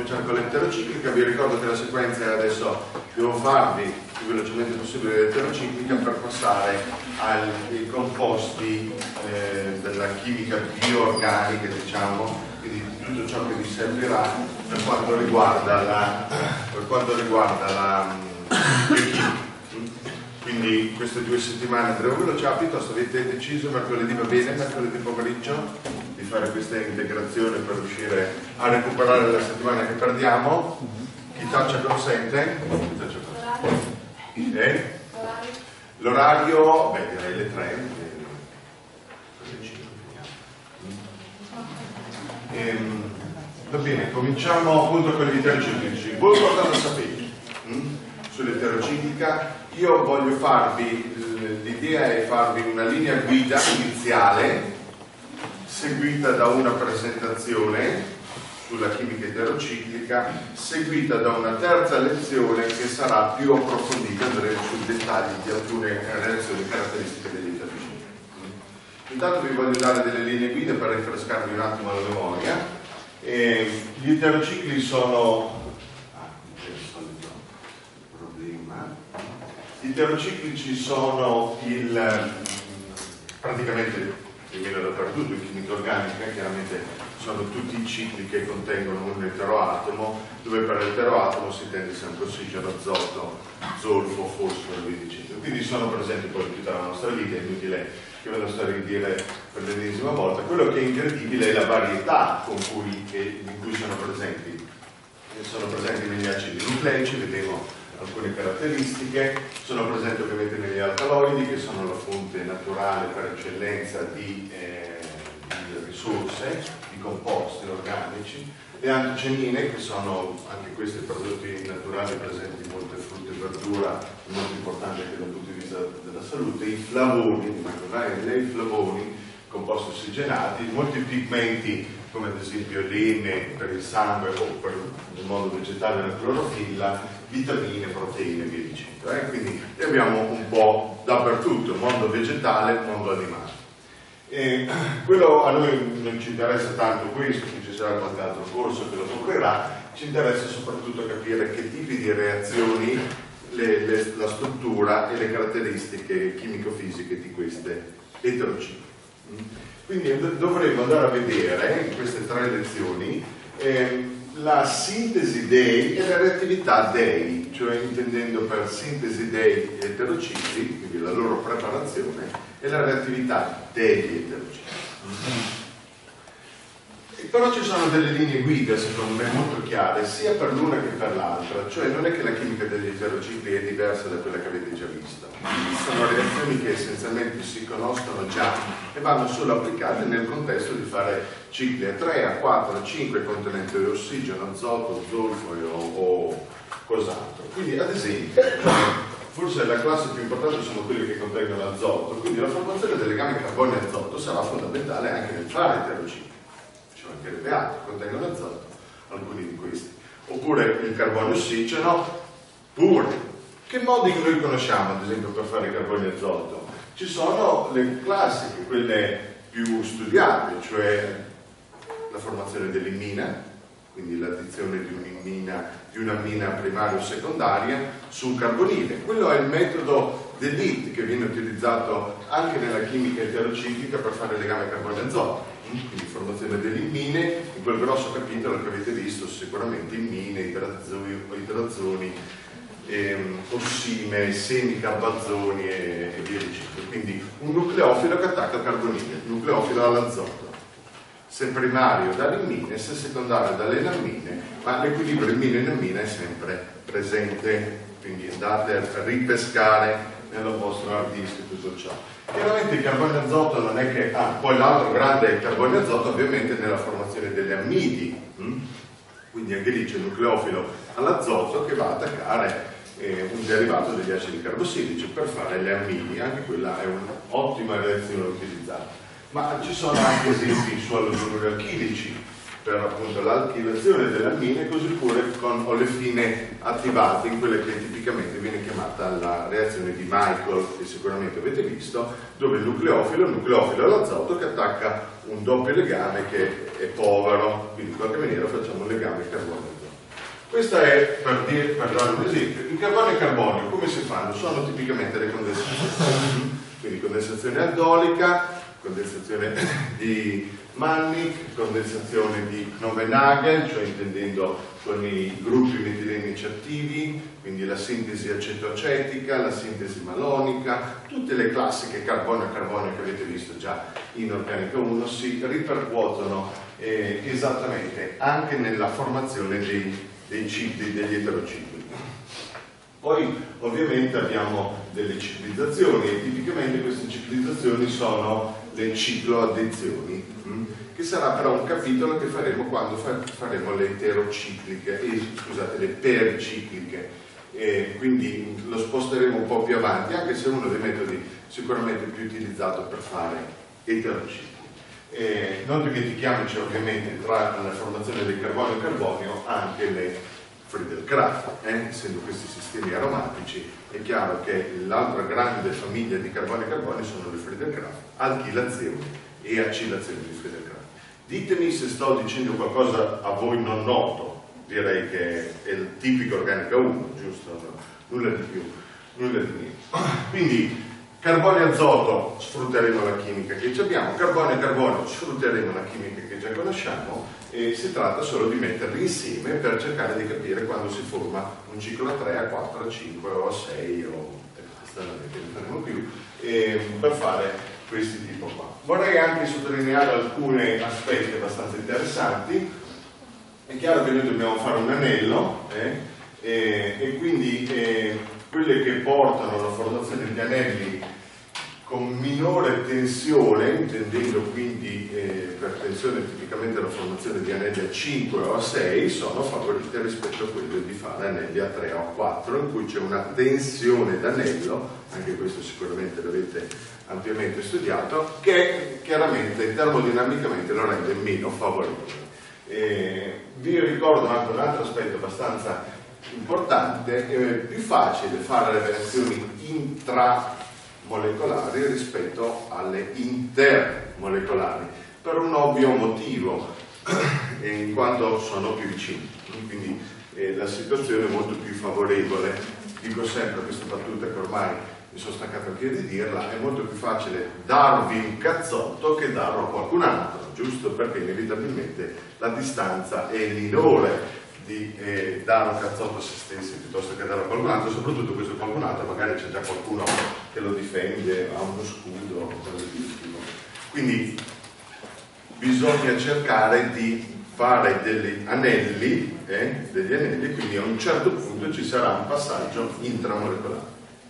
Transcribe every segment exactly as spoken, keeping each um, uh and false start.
cominciare con l'eterociclica. Vi ricordo che la sequenza è adesso, devo farvi il più velocemente possibile l'eterociclica per passare ai composti eh, della chimica bioorganica, diciamo, quindi tutto ciò che vi servirà per quanto riguarda la, per quanto riguarda la biochimica. Quindi queste due settimane andremo veloce. Ah, piuttosto avete deciso mercoledì va bene, mercoledì pomeriggio, di fare questa integrazione per riuscire a recuperare la settimana che perdiamo. Chi taccia consente? Chi taccia consente? Eh? L'orario? Beh, direi le tre. Le cinque finiamo. Ehm, va bene, cominciamo appunto con gli eterociclici. Voi cosa sapete hm? sull'eterociclica? Io voglio farvi, l'idea è farvi una linea guida iniziale seguita da una presentazione sulla chimica eterociclica, seguita da una terza lezione che sarà più approfondita, andremo sui dettagli di alcune reazioni caratteristiche degli eterociclici. Intanto vi voglio dare delle linee guida per rinfrescarvi un attimo la memoria. E gli eterocicli sono... Gli eterociclici sono il, praticamente più o meno dappertutto in chimica organica, chiaramente sono tutti i cicli che contengono un eteroatomo, dove per l'eteroatomo si intende sempre ossigeno, azoto, zolfo, fosforo e via dicendo. Quindi sono presenti poi in tutta la nostra vita, è inutile che ve lo sto a ridire per l'ennesima volta. Quello che è incredibile è la varietà con cui, che, in cui sono presenti. Sono presenti negli acidi nucleici, vedremo alcune caratteristiche, sono presenti ovviamente negli alcaloidi che sono la fonte naturale per eccellenza di, eh, di risorse, di composti organici, le antocianine che sono anche questi prodotti naturali presenti in molte frutte e verdura, molto importanti anche dal punto di vista della salute, i flavoni, i flavoni, composti ossigenati, molti pigmenti come ad esempio l'N per il sangue o per il modo vegetale la clorofilla, vitamine, proteine e via dicendo. Eh? Quindi li abbiamo un po' dappertutto, mondo vegetale, mondo animale. E quello a noi non ci interessa tanto questo, ci sarà qualche altro corso che lo coprirà, ci interessa soprattutto capire che tipi di reazioni, le, le, la struttura e le caratteristiche chimico-fisiche di queste eterocicliche. Quindi dovremo andare a vedere in queste tre lezioni eh, la sintesi dei e la reattività dei, cioè intendendo per sintesi dei eterocicli, quindi la loro preparazione, e la reattività degli eterocicli. Però ci sono delle linee guida, secondo me, molto chiare, sia per l'una che per l'altra, cioè non è che la chimica degli eterocicli è diversa da quella che avete già visto. Sono reazioni che essenzialmente si conoscono già e vanno solo applicate nel contesto di fare cicli a tre, a quattro, a cinque contenenti ossigeno, azoto, zolfo o, o cos'altro. Quindi, ad esempio, forse la classe più importante sono quelle che contengono azoto, quindi la formazione del legame carbonio-azoto sarà fondamentale anche nel fare eterocicli. Anche le beate contengono azoto, alcuni di questi, oppure il carbonio ossigeno pure. Che modi noi conosciamo ad esempio per fare carbonio azoto? Ci sono le classiche, quelle più studiate, cioè la formazione dell'immina, quindi l'addizione di un'immina, di un'ammina primaria o secondaria su un carbonile. Quello è il metodo dell'I T che viene utilizzato anche nella chimica eterociclica per fare il legame carbonio-azoto. Quindi formazione delle immine, in quel grosso capitolo che avete visto sicuramente immine, idrazoni, idrazoni ehm, ossime, semicarbazzoni e, e via dicendo. Quindi un nucleofilo che attacca il carbonile, nucleofilo all'azoto, se primario dall'immine, se secondario dalle ammine, ma l'equilibrio immine-ammina è sempre presente, quindi andate a ripescare nel vostro hard disk tutto ciò. Chiaramente il carbonio azoto non è che... Ah, poi l'altro grande è il carbonio azoto ovviamente nella formazione delle ammidi, hm? Quindi anche lì c'è il nucleofilo all'azoto che va ad attaccare eh, un derivato degli acidi carbossilici per fare le ammidi, anche quella è un'ottima reazione da utilizzare. Ma ci sono anche esempi su allodururi alchilici per appunto l'alchilazione delle ammine, così pure con olefine attivate in quelle che tipicamente viene chiamata la reazione di Michael, che sicuramente avete visto, dove il nucleofilo, il nucleofilo all'azoto che attacca un doppio legame che è povero, quindi in qualche maniera facciamo un legame carbonio-azoto. Questo è per, dire, per dare un esempio. Il carbonio e carbonio come si fanno? Sono tipicamente le condensazioni, quindi condensazione aldolica, condensazione di Mannig, condensazione di Knoven-Nagel, cioè intendendo con i gruppi metilenici attivi, quindi la sintesi acetoacetica, la sintesi malonica, tutte le classiche carbonio-carbonio che avete visto già in Organica uno si ripercuotono eh, esattamente anche nella formazione dei, dei cicli, degli eterocicli. Poi ovviamente abbiamo delle ciclizzazioni e tipicamente queste ciclizzazioni sono le cicloaddezioni, mh? che sarà però un capitolo che faremo quando fa faremo le eterocicliche, eh, scusate, le pericicliche, eh, quindi lo sposteremo un po' più avanti, anche se è uno dei metodi sicuramente più utilizzato per fare eterocicli. Eh, non dimentichiamoci ovviamente tra la formazione del carbonio e carbonio anche le Friedel-Crafts, eh? essendo questi sistemi aromatici, è chiaro che l'altra grande famiglia di carbonio e carbonio sono le Friedel-Crafts, alchilazioni e acilazioni di Friedel-Crafts. Ditemi se sto dicendo qualcosa a voi non noto, direi che è il tipico Organica uno, giusto? No? Nulla di più, nulla di meno. Quindi carbonio e azoto sfrutteremo la chimica che abbiamo, carbonio e carbonio sfrutteremo la chimica che già conosciamo e si tratta solo di metterli insieme per cercare di capire quando si forma un ciclo a tre, a quattro, a cinque o a sei o stranamente ne faremo più eh, per fare questi tipo qua. Vorrei anche sottolineare alcuni aspetti abbastanza interessanti. È chiaro che noi dobbiamo fare un anello eh, eh, e quindi eh, quelle che portano alla formazione di anelli con minore tensione, intendendo quindi eh, per tensione tipicamente la formazione di anelli a cinque o a sei, sono favorite rispetto a quelle di fare anelli a tre o a quattro, in cui c'è una tensione d'anello, anche questo sicuramente l'avete ampiamente studiato, che chiaramente termodinamicamente lo rende meno favorevole. Eh, vi ricordo anche un altro aspetto abbastanza importante: è più facile fare le reazioni intramolecolari rispetto alle intermolecolari, per un ovvio motivo, in quanto sono più vicini, quindi eh, la situazione è molto più favorevole. Dico sempre questa battuta che ormai mi sono staccato anche di dirla: è molto più facile darvi un cazzotto che darlo a qualcun altro, giusto? Perché inevitabilmente la distanza è minore di eh, dare un cazzotto a se stessi piuttosto che darlo a qualcun altro, soprattutto questo qualcun altro magari c'è già qualcuno che lo difende, ha uno scudo o cose di tipo. Quindi bisogna cercare di fare degli anelli, eh, degli anelli, quindi a un certo punto ci sarà un passaggio intramolecolare.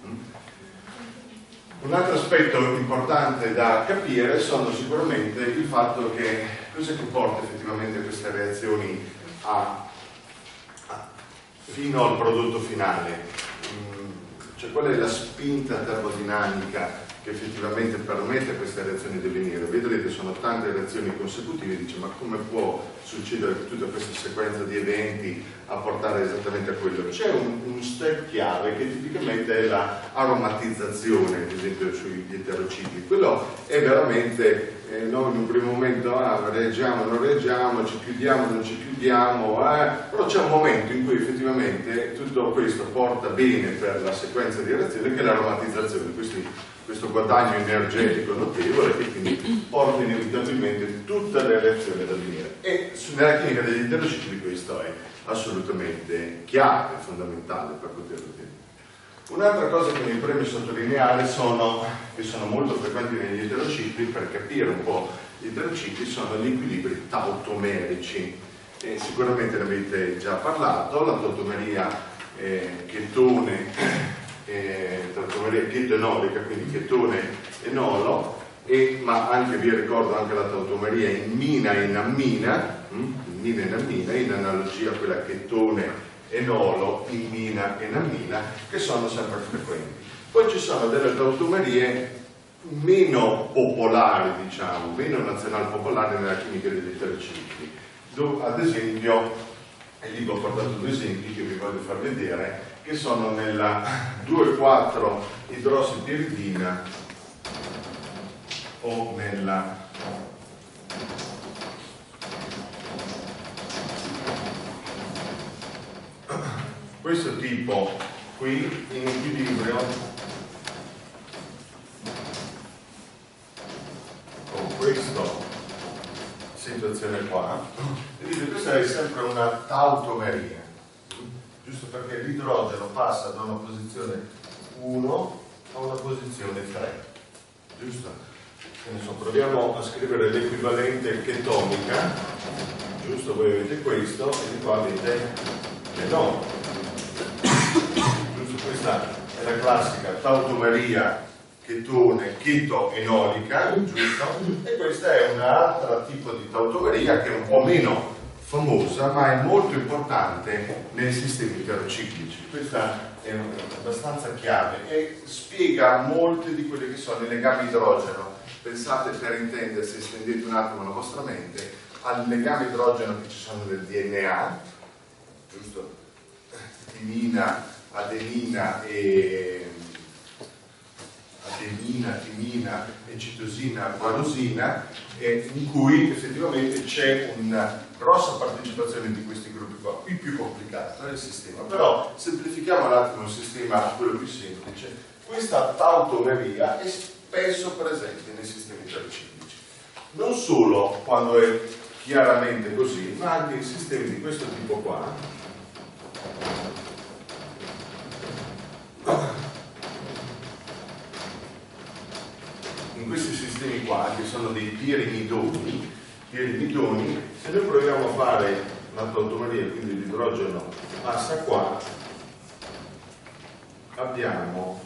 Un altro aspetto importante da capire sono sicuramente il fatto che cosa che porta effettivamente queste reazioni a, a, fino al prodotto finale, cioè qual è la spinta termodinamica che effettivamente permette a queste reazioni di avvenire. Vedrete, sono tante reazioni consecutive, dice ma come può succedere tutta questa sequenza di eventi a portare esattamente a quello? C'è un, un step chiave che tipicamente è la aromatizzazione, ad esempio sui eterocicli. Quello è veramente, eh, noi in un primo momento ah, reagiamo, non reagiamo, ci chiudiamo, non ci chiudiamo, eh, però c'è un momento in cui effettivamente tutto questo porta bene per la sequenza di reazioni, che è l'aromatizzazione, questi questo guadagno energetico notevole che quindi porta inevitabilmente tutte le reazioni ad avvenire. E nella chimica degli eterocicli questo è assolutamente chiave, fondamentale per poterlo dire. Un'altra cosa che mi preme sottolineare sono, che sono molto frequenti negli eterocicli, per capire un po' gli eterocicli, sono gli equilibri tautomerici. E sicuramente ne avete già parlato, la tautomeria eh, chetone Eh, tautomeria chetonolica, quindi chetone e nolo, e, ma anche vi ricordo anche la tautomeria in mina e in ammina, hm? in mina e in ammina, in analogia a quella chetone e nolo in mina e in ammina, che sono sempre frequenti. Poi ci sono delle tautomerie meno popolari, diciamo, meno nazional popolari nella chimica degli eterocicli, dove ad esempio, e lì vi ho portato due esempi che vi voglio far vedere, che sono nella due quattro idrossipiridina o nella questo tipo qui in equilibrio con questa situazione qua, vedete, questa è sempre una tautomeria, giusto perché l'idrogeno passa da una posizione uno a una posizione tre, giusto? Adesso proviamo a scrivere l'equivalente chetonica, giusto? Voi avete questo e di qua avete l'enone, giusto? Questa è la classica tautomeria chetone chetoenolica, giusto? E questa è un altro tipo di tautomeria che è un po' meno famosa, ma è molto importante nei sistemi terociclici. Questa è abbastanza chiave e spiega molte di quelli che sono i legami idrogeno. Pensate, per intendersi, estendete un attimo la vostra mente al legame idrogeno che ci sono nel D N A, giusto? Timina, adenina e adenina, timina e citosina, guanosina, eh, in cui effettivamente c'è una grossa partecipazione di questi gruppi qua, qui più complicato è il sistema, però semplifichiamo un attimo il sistema a quello più semplice. Questa tautomeria è spesso presente nei sistemi terociclici, non solo quando è chiaramente così, ma anche in sistemi di questo tipo qua. In questi sistemi qua, che sono dei pirimidoni, pirimidoni, se noi proviamo a fare una tautomeria, quindi l'idrogeno passa qua, abbiamo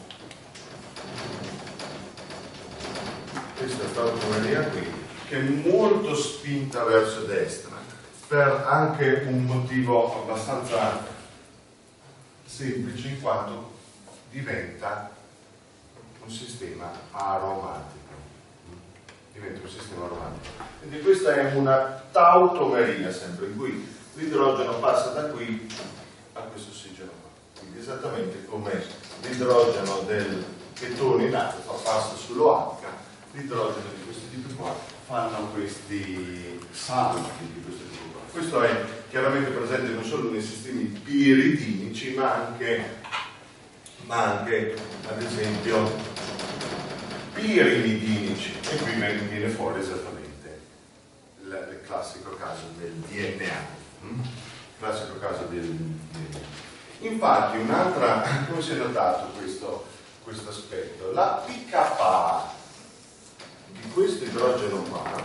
questa tautomeria qui, che è molto spinta verso destra, per anche un motivo abbastanza semplice, in quanto diventa un sistema aromatico. Diventa un sistema aromatico. Quindi questa è una tautomeria, sempre in cui l'idrogeno passa da qui a questo ossigeno qua. Quindi esattamente come l'idrogeno del chetone in acqua passa sull'O H, l'idrogeno di questo tipo qua fanno questi salti di questo tipo qua. Questo è chiaramente presente non solo nei sistemi piridinici, ma anche, ma anche ad esempio pirimidinici, e qui viene fuori esattamente il, il classico caso del D N A. Mm? Classico caso del D N A. Infatti, un'altra, come si è notato questo, questo aspetto? La P K A di questo idrogeno qua,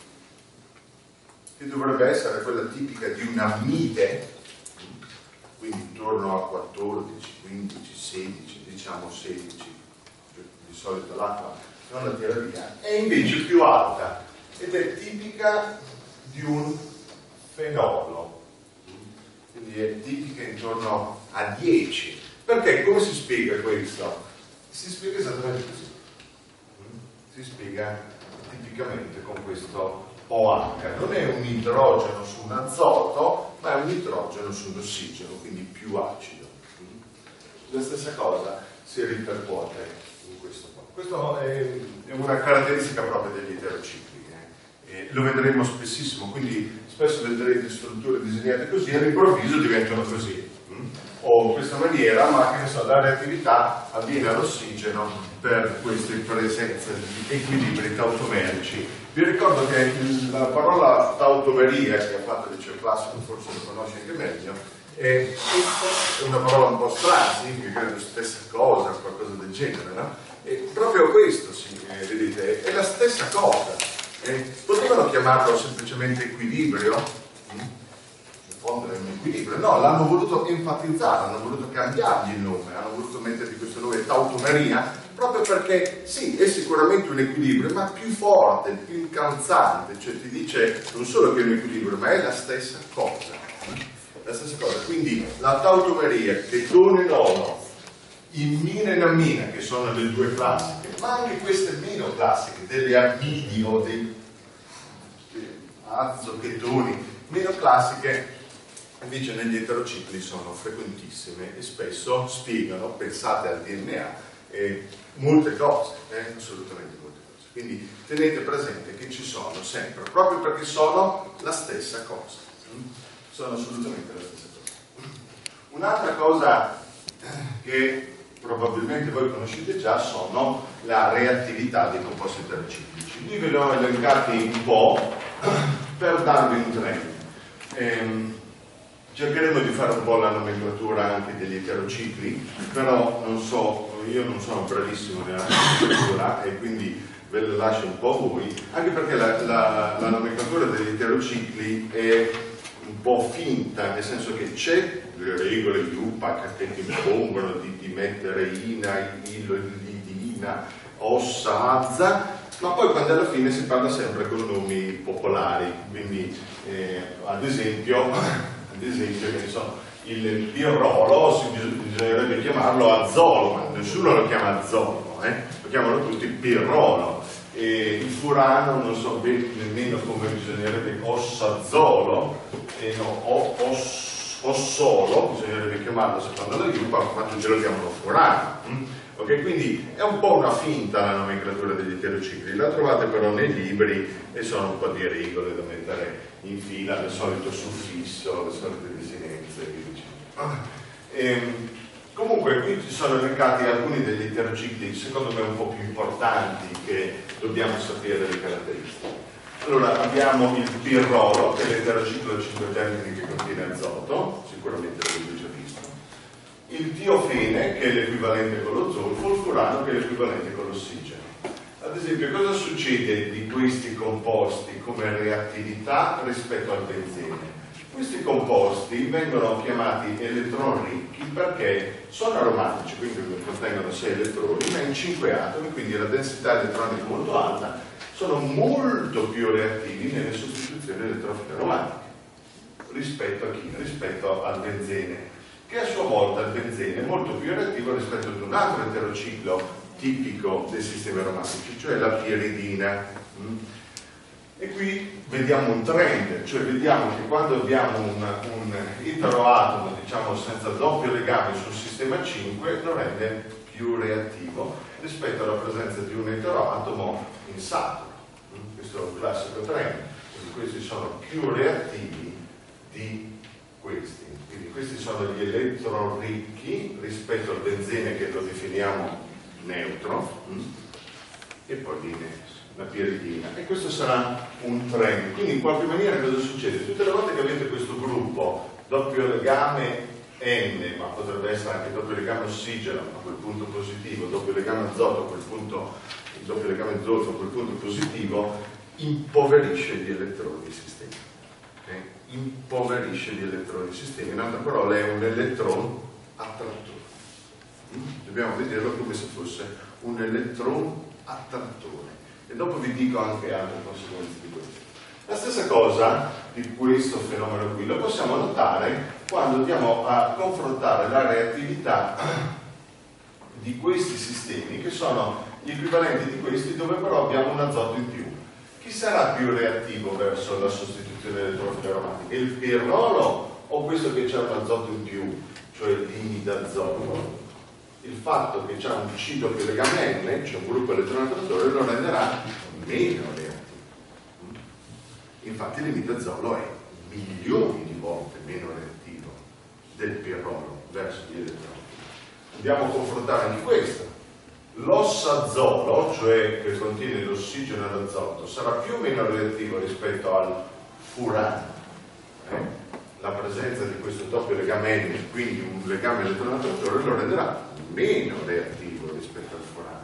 che dovrebbe essere quella tipica di un amide, quindi intorno a quattordici, quindici, sedici, diciamo sedici, di solito l'acqua non la tira via, è invece più alta ed è tipica di un fenolo, quindi è tipica intorno a dieci. Perché? Come si spiega questo? Si spiega esattamente così, si spiega tipicamente con questo O H, non è un idrogeno su un azoto, ma è un idrogeno su un ossigeno, quindi più acido. La stessa cosa si ripercuote in questo qua. Questo è una caratteristica propria degli eterocicli, eh? E lo vedremo spessissimo, quindi spesso vedrete strutture disegnate così e all'improvviso diventano così, hm? o in questa maniera, ma che ne so, la reattività avviene all'ossigeno per queste presenze di equilibri tautomerici. Vi ricordo che la parola tautomeria, che ha fatto il liceo classico, forse lo conosce anche meglio, è una parola un po' strana, significa credo stessa cosa, qualcosa del genere, no? E proprio questo, sì, eh, vedete, è la stessa cosa. Eh, potevano chiamarlo semplicemente equilibrio? Mm? In fondo è un equilibrio. No, l'hanno voluto enfatizzare, hanno voluto cambiargli il nome, hanno voluto mettergli questo nome tautomeria, proprio perché sì, è sicuramente un equilibrio, ma più forte, più incalzante, cioè ti dice non solo che è un equilibrio, ma è la stessa cosa. La stessa cosa. Quindi la tautomeria, chetone nono, immina e ammina, che sono le due classiche, ma anche queste meno classiche, delle amidi o dei azochetoni meno classiche, invece negli eterocicli sono frequentissime e spesso spiegano, pensate al D N A, eh, molte cose, eh, assolutamente molte cose. Quindi tenete presente che ci sono sempre, proprio perché sono la stessa cosa, sono assolutamente la stessa cosa. Un'altra cosa che probabilmente voi conoscete già sono la reattività dei composti eterociclici. Li ve li ho elencati un po' per darvi un trend. Ehm, cercheremo di fare un po' la nomenclatura anche degli eterocicli, però non so, io non sono bravissimo nella nomenclatura e quindi ve la lascio un po' a voi, anche perché la, la, la nomenclatura degli eterocicli è un po' finta, nel senso che c'è le regole di U P A C che ti impongono di, di mettere ina, il, l'idina, ossa, azza, ma poi quando alla fine si parla sempre con nomi popolari, quindi eh, ad esempio, ad esempio che ne so, il pirrolo bisognerebbe chiamarlo azzolo, ma nessuno lo chiama azzolo, eh? Lo chiamano tutti pirrolo. E il furano non so nemmeno come bisognerebbe, ossazzolo, eh, no, os, ossolo bisognerebbe chiamarlo secondo la Iupa, ma tutti lo chiamano furano. Mm? Okay? Quindi è un po' una finta la nomenclatura degli eterocicli, la trovate però nei libri e sono un po' di regole da mettere in fila, il solito suffisso, le solite desinenze e via dicendo. Ehm, Comunque qui ci sono elencati alcuni degli eterocicli secondo me un po' più importanti che dobbiamo sapere le caratteristiche. Allora abbiamo il pirrolo, che è l'eterociclo a cinque termini che contiene azoto, sicuramente l'avete già visto, il tiofene che è l'equivalente con lo zolfo, il furano che è l'equivalente con l'ossigeno. Ad esempio, cosa succede di questi composti come reattività rispetto al benzene? Questi composti vengono chiamati elettron ricchi perché sono aromatici, quindi contengono sei elettroni, ma in cinque atomi, quindi la densità elettronica è molto alta, sono molto più reattivi nelle sostituzioni elettrofile aromatiche rispetto a chi? Rispetto al benzene, che a sua volta il benzene è molto più reattivo rispetto ad un altro eterociclo tipico dei sistemi aromatici, cioè la piridina. E qui vediamo un trend, cioè vediamo che quando abbiamo un, un eteroatomo, diciamo senza doppio legame sul sistema cinque, lo rende più reattivo rispetto alla presenza di un eteroatomo in Saturno. Questo è un classico trend, quindi questi sono più reattivi di questi. Quindi questi sono gli elettroricchi rispetto al benzene che lo definiamo neutro, e poi viene la piridina, e questo sarà un trend. Quindi in qualche maniera cosa succede? Tutte le volte che avete questo gruppo doppio legame N, ma potrebbe essere anche doppio legame ossigeno a quel punto positivo, doppio legame azoto a quel punto, il doppio legame zolfo a quel punto positivo, impoverisce gli elettroni del sistema. Okay? Impoverisce gli elettroni del sistema, in altre parole è un elettron attrattore. Dobbiamo vederlo come se fosse un elettron attrattore. E dopo vi dico anche altre conseguenze di questo. La stessa cosa di questo fenomeno qui lo possiamo notare quando andiamo a confrontare la reattività di questi sistemi, che sono gli equivalenti di questi, dove però abbiamo un azoto in più. Chi sarà più reattivo verso la sostituzione elettrofile aromatica? Il pirrolo o questo che c'è un azoto in più, cioè l'imidazoto? Il fatto che c'è un C doppio legame N, c'è un gruppo elettronegattore, lo renderà meno reattivo. Infatti l'imidazolo è milioni di volte meno reattivo del pirrolo verso gli elettroni. Andiamo a confrontare anche questo. L'ossazolo, cioè che contiene l'ossigeno e l'azoto, sarà più o meno reattivo rispetto al furano. Eh? La presenza di questo doppio legame N, quindi un legame elettronegattore, lo renderà meno reattivo rispetto al furano.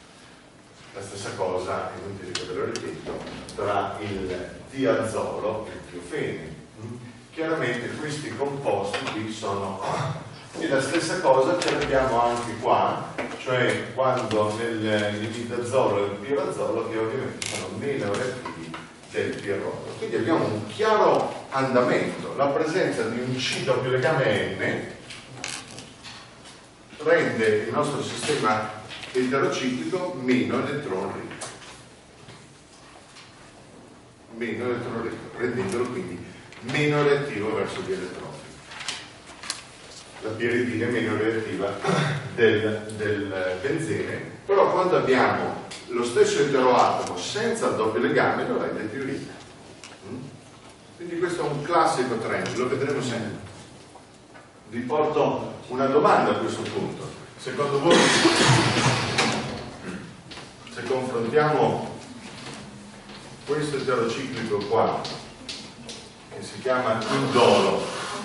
La stessa cosa, è inutile che ve lo ripeto, tra il diazolo e il tiofene. Chiaramente questi composti qui sono, e la stessa cosa ce l'abbiamo anche qua, cioè quando nell'imidazolo e il pirazolo, che ovviamente sono meno reattivi del pirrolo. Quindi abbiamo un chiaro andamento. La presenza di un C doppio legame N rende il nostro sistema eterociclico meno elettron ricco, meno elettron ricco, rendendolo quindi meno reattivo verso gli elettroni. La piridina è meno reattiva del, del benzene, però quando abbiamo lo stesso eteroatomo senza il doppio legame lo rende più ricco. Quindi questo è un classico trend, lo vedremo sempre. vi porto una domanda a questo punto. Secondo voi, se confrontiamo questo eterociclico qua, che si chiama indolo,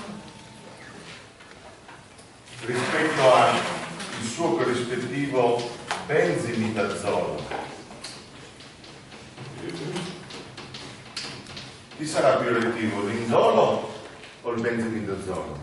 rispetto al suo corrispettivo benzinidazolo, chi sarà più reattivo, l'indolo o il benzinidazolo?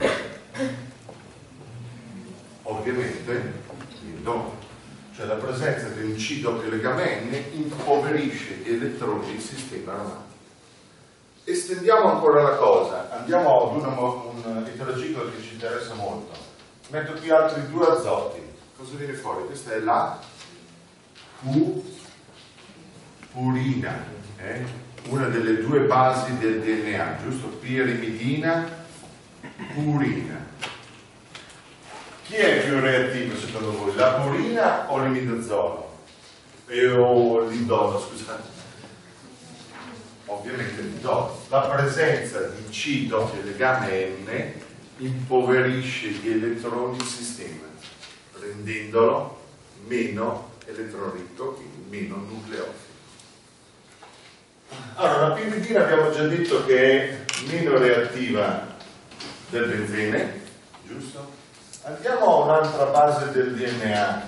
Ovviamente l'indolo, cioè la presenza di un C doppio legame N impoverisce gli elettroni del sistema aromatico. Estendiamo ancora la cosa, andiamo ad una, un eterociclo che ci interessa molto. Metto qui altri due azoti. Cosa viene fuori? Questa è la Q purina, eh? Una delle due basi del D N A, giusto? Pirimidina, purina. Chi è più reattivo secondo voi? La purina o l'imidazolo? E o l'indolo, scusate. Ovviamente l'indolo. La presenza di C doppio legame N impoverisce gli elettroni del sistema, rendendolo meno elettroricco, quindi meno nucleofilo. Allora, la pirimidina abbiamo già detto che è meno reattiva del benzene, giusto? Andiamo a un'altra base del D N A,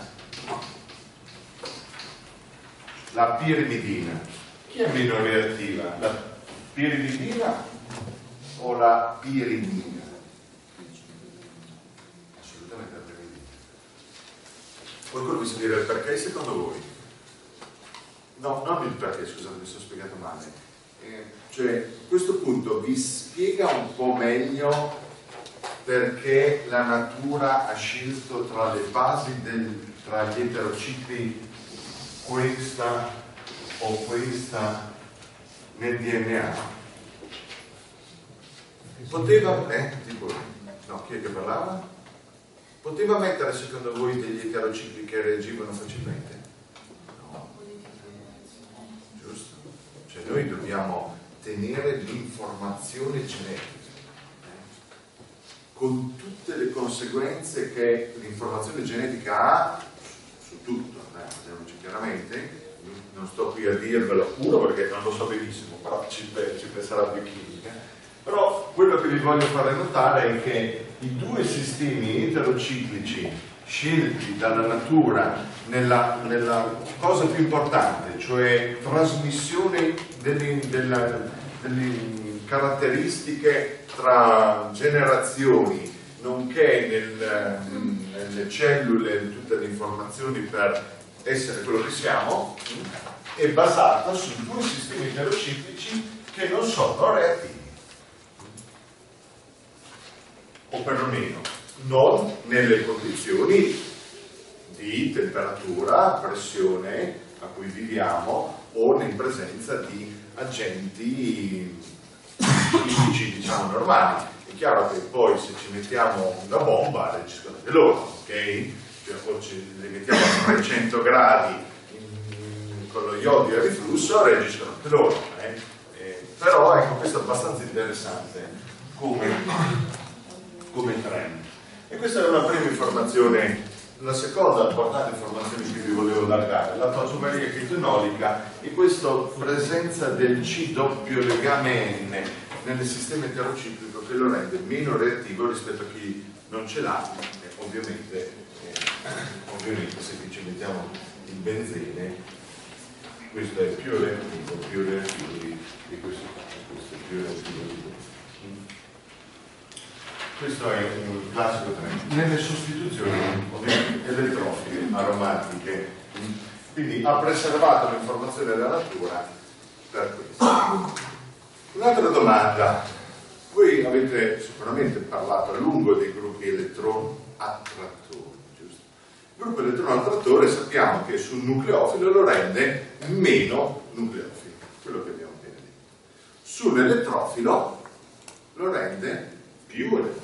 la pirimidina. Chi è meno reattiva? La pirimidina o la pirimidina? Assolutamente la pirimidina. Qualcuno mi sa dire il perché secondo voi? No, non il perché, scusate, mi sono spiegato male. Eh, cioè, a questo punto vi spiega un po' meglio perché la natura ha scelto tra le basi del, tra gli eterocicli questa o questa nel D N A. Poteva, eh, tipo, no, chi è che parlava? Poteva mettere secondo voi degli eterocicli che reagivano facilmente? No. Giusto? Cioè noi dobbiamo tenere l'informazione genetica con tutte le conseguenze che l'informazione genetica ha su tutto, eh, parliamoci chiaramente. Non sto qui a dirvelo, uno perché non lo so benissimo, però ci, ci penserà biochimica. Però quello che vi voglio fare notare è che i due sistemi eterociclici scelti dalla natura nella, nella cosa più importante, cioè trasmissione delle, della, delle caratteristiche tra generazioni, nonché nel, nelle cellule, in tutte le informazioni per essere quello che siamo, è basata su due sistemi eterociclici che non sono reattivi, o perlomeno non nelle condizioni di temperatura, pressione a cui viviamo o in presenza di agenti chimici, diciamo, normali. È chiaro che poi se ci mettiamo una bomba reagiscono anche loro, ok? Cioè, o ci le mettiamo a trecento gradi in, con lo iodio a riflusso, reagiscono anche loro. Eh? Eh, però ecco, questo è abbastanza interessante come, come trend. E questa è una prima informazione. La seconda importante informazione che vi volevo dare, la tosomeria chitoenolica e questa presenza del C doppio legame N nel sistema eterociclico che lo rende meno reattivo rispetto a chi non ce l'ha. Eh, ovviamente, eh, ovviamente se qui ci mettiamo il benzene, questo è più reattivo, più reattivo di, di questo qua, questo è più reattivo di questo. Questo è un classico trend. Nelle sostituzioni elettrofile aromatiche, quindi ha preservato l'informazione della natura per questo. Un'altra domanda: voi avete sicuramente parlato a lungo dei gruppi elettroni attrattori, giusto? Il gruppo elettrono attrattore sappiamo che sul nucleofilo lo rende meno nucleofilo, quello che abbiamo appena detto. Sull'elettrofilo lo rende più elettrofilo.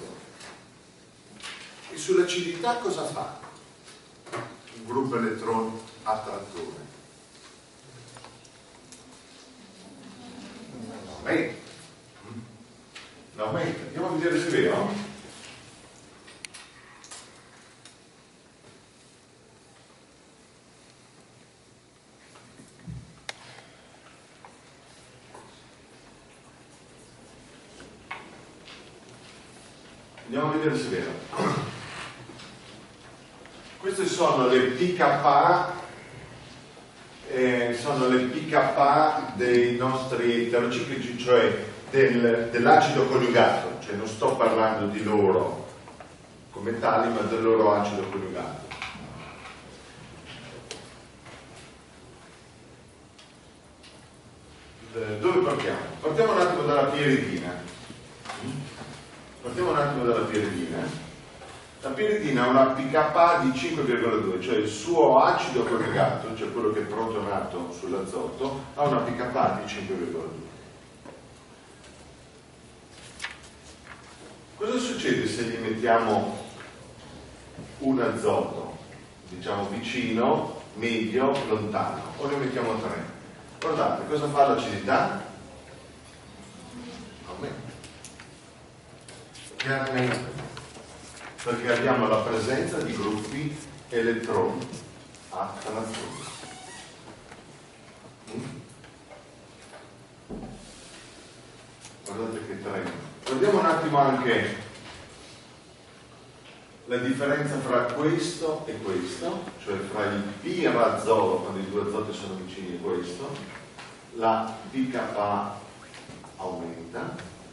E sull'acidità cosa fa un gruppo elettrone attrattore? Aumenta. Aumenta. Andiamo a vedere se è vero. Andiamo a vedere se è vero. Queste sono le P K A, eh, sono le P K A dei nostri eterociclici, cioè del, dell'acido coniugato, cioè non sto parlando di loro come tali, ma del loro acido coniugato. Dove partiamo? Partiamo un attimo dalla piridina. Partiamo un attimo dalla piridina. La piridina ha una P K A di cinque virgola due, cioè il suo acido coniugato, cioè quello che è protonato sull'azoto, ha una P K A di cinque virgola due. Cosa succede se gli mettiamo un azoto, diciamo vicino, medio, lontano, o ne mettiamo tre? Guardate, cosa fa l'acidità? Aumenta. Chiaramente. Perché abbiamo la presenza di gruppi elettroni a trazione. Mm? Guardate che treno. Guardiamo un attimo anche la differenza fra questo e questo, cioè fra il pirazolo, quando i due azoti sono vicini, e questo, la P K A aumenta,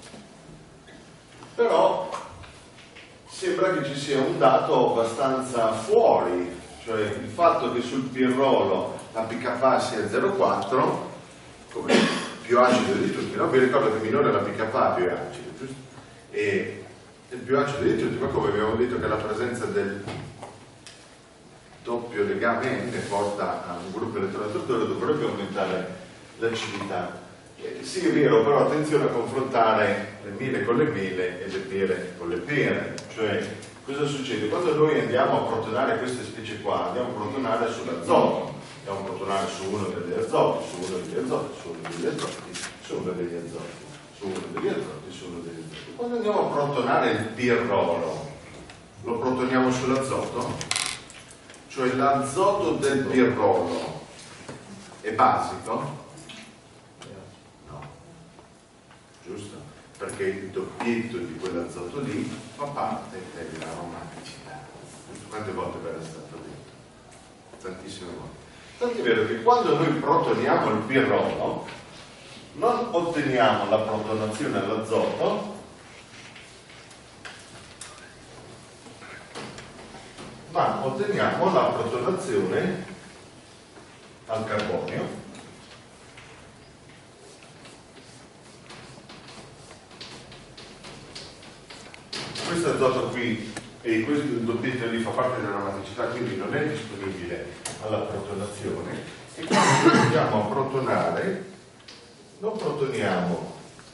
però sembra che ci sia un dato abbastanza fuori, cioè il fatto che sul pirrolo la P K A sia zero virgola quattro, come più acido di tutti, no? Vi ricordo che minore la P K A più è acido, giusto? E il più acido di tutti, ma come abbiamo detto che la presenza del doppio legame N porta a un gruppo elettronegattore, dovrebbe aumentare l'acidità. Eh, sì, è vero, però attenzione a confrontare le mele con le mele e le pere con le pere. Cioè, cosa succede? Quando noi andiamo a protonare queste specie qua, andiamo a protonare sull'azoto, andiamo a protonare su uno degli azoti, su uno degli azoti, su uno degli azoti, su uno degli azoti, su uno degli azoti, su uno degli azoti. Quando andiamo a protonare il pirrolo, lo protoniamo sull'azoto? Cioè l'azoto del pirrolo è basico? No. Giusto? Perché il doppietto di quell'azoto lì fa parte dell'aromaticità. Quante volte verrà stato detto? Tantissime volte. Tanto è vero che quando noi protoniamo il pirrolo non otteniamo la protonazione all'azoto, ma otteniamo la protonazione al carbonio. Questo azoto qui e questo doppietto lì fa parte dell'aromaticità, quindi non è disponibile alla protonazione, e quando noi andiamo a protonare non protoniamo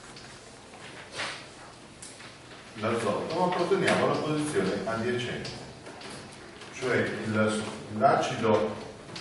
l'azoto, ma protoniamo la posizione adiacente, cioè l'acido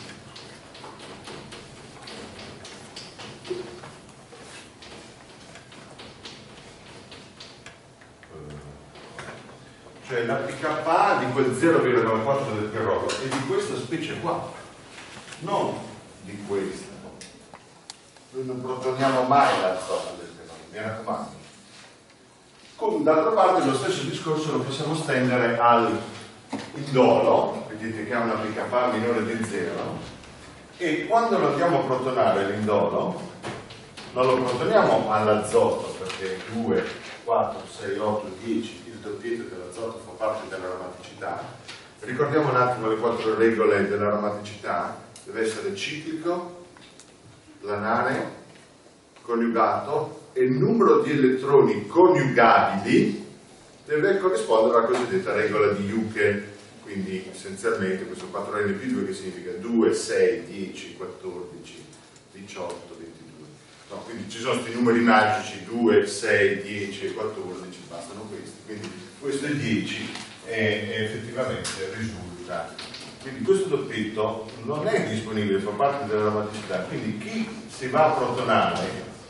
cioè la P K A di quel zero virgola quattro del pirrolo è di questa specie qua, non di questa. Noi non protoniamo mai l'azoto del pirrolo, mi raccomando. D'altra parte lo stesso discorso lo possiamo stendere al indolo, vedete che ha una P K A minore di zero, e quando lo andiamo a protonare l'indolo non lo protoniamo all'azoto, perché due, quattro, sei, otto, dieci, il doppietto dell'azoto fa parte dell'aromaticità. Ricordiamo un attimo le quattro regole dell'aromaticità: deve essere ciclico, planare, coniugato, e il numero di elettroni coniugabili deve corrispondere alla cosiddetta regola di Yuke. Quindi essenzialmente questo quattro N più due che significa due, sei, dieci, quattordici, diciotto, ventidue. No, quindi ci sono questi numeri magici due, sei, dieci e quattordici, bastano questi. Quindi questo è dieci e, e effettivamente risulta. Quindi questo doppietto non è disponibile, fa parte dell'aromaticità. Quindi chi si va a protonare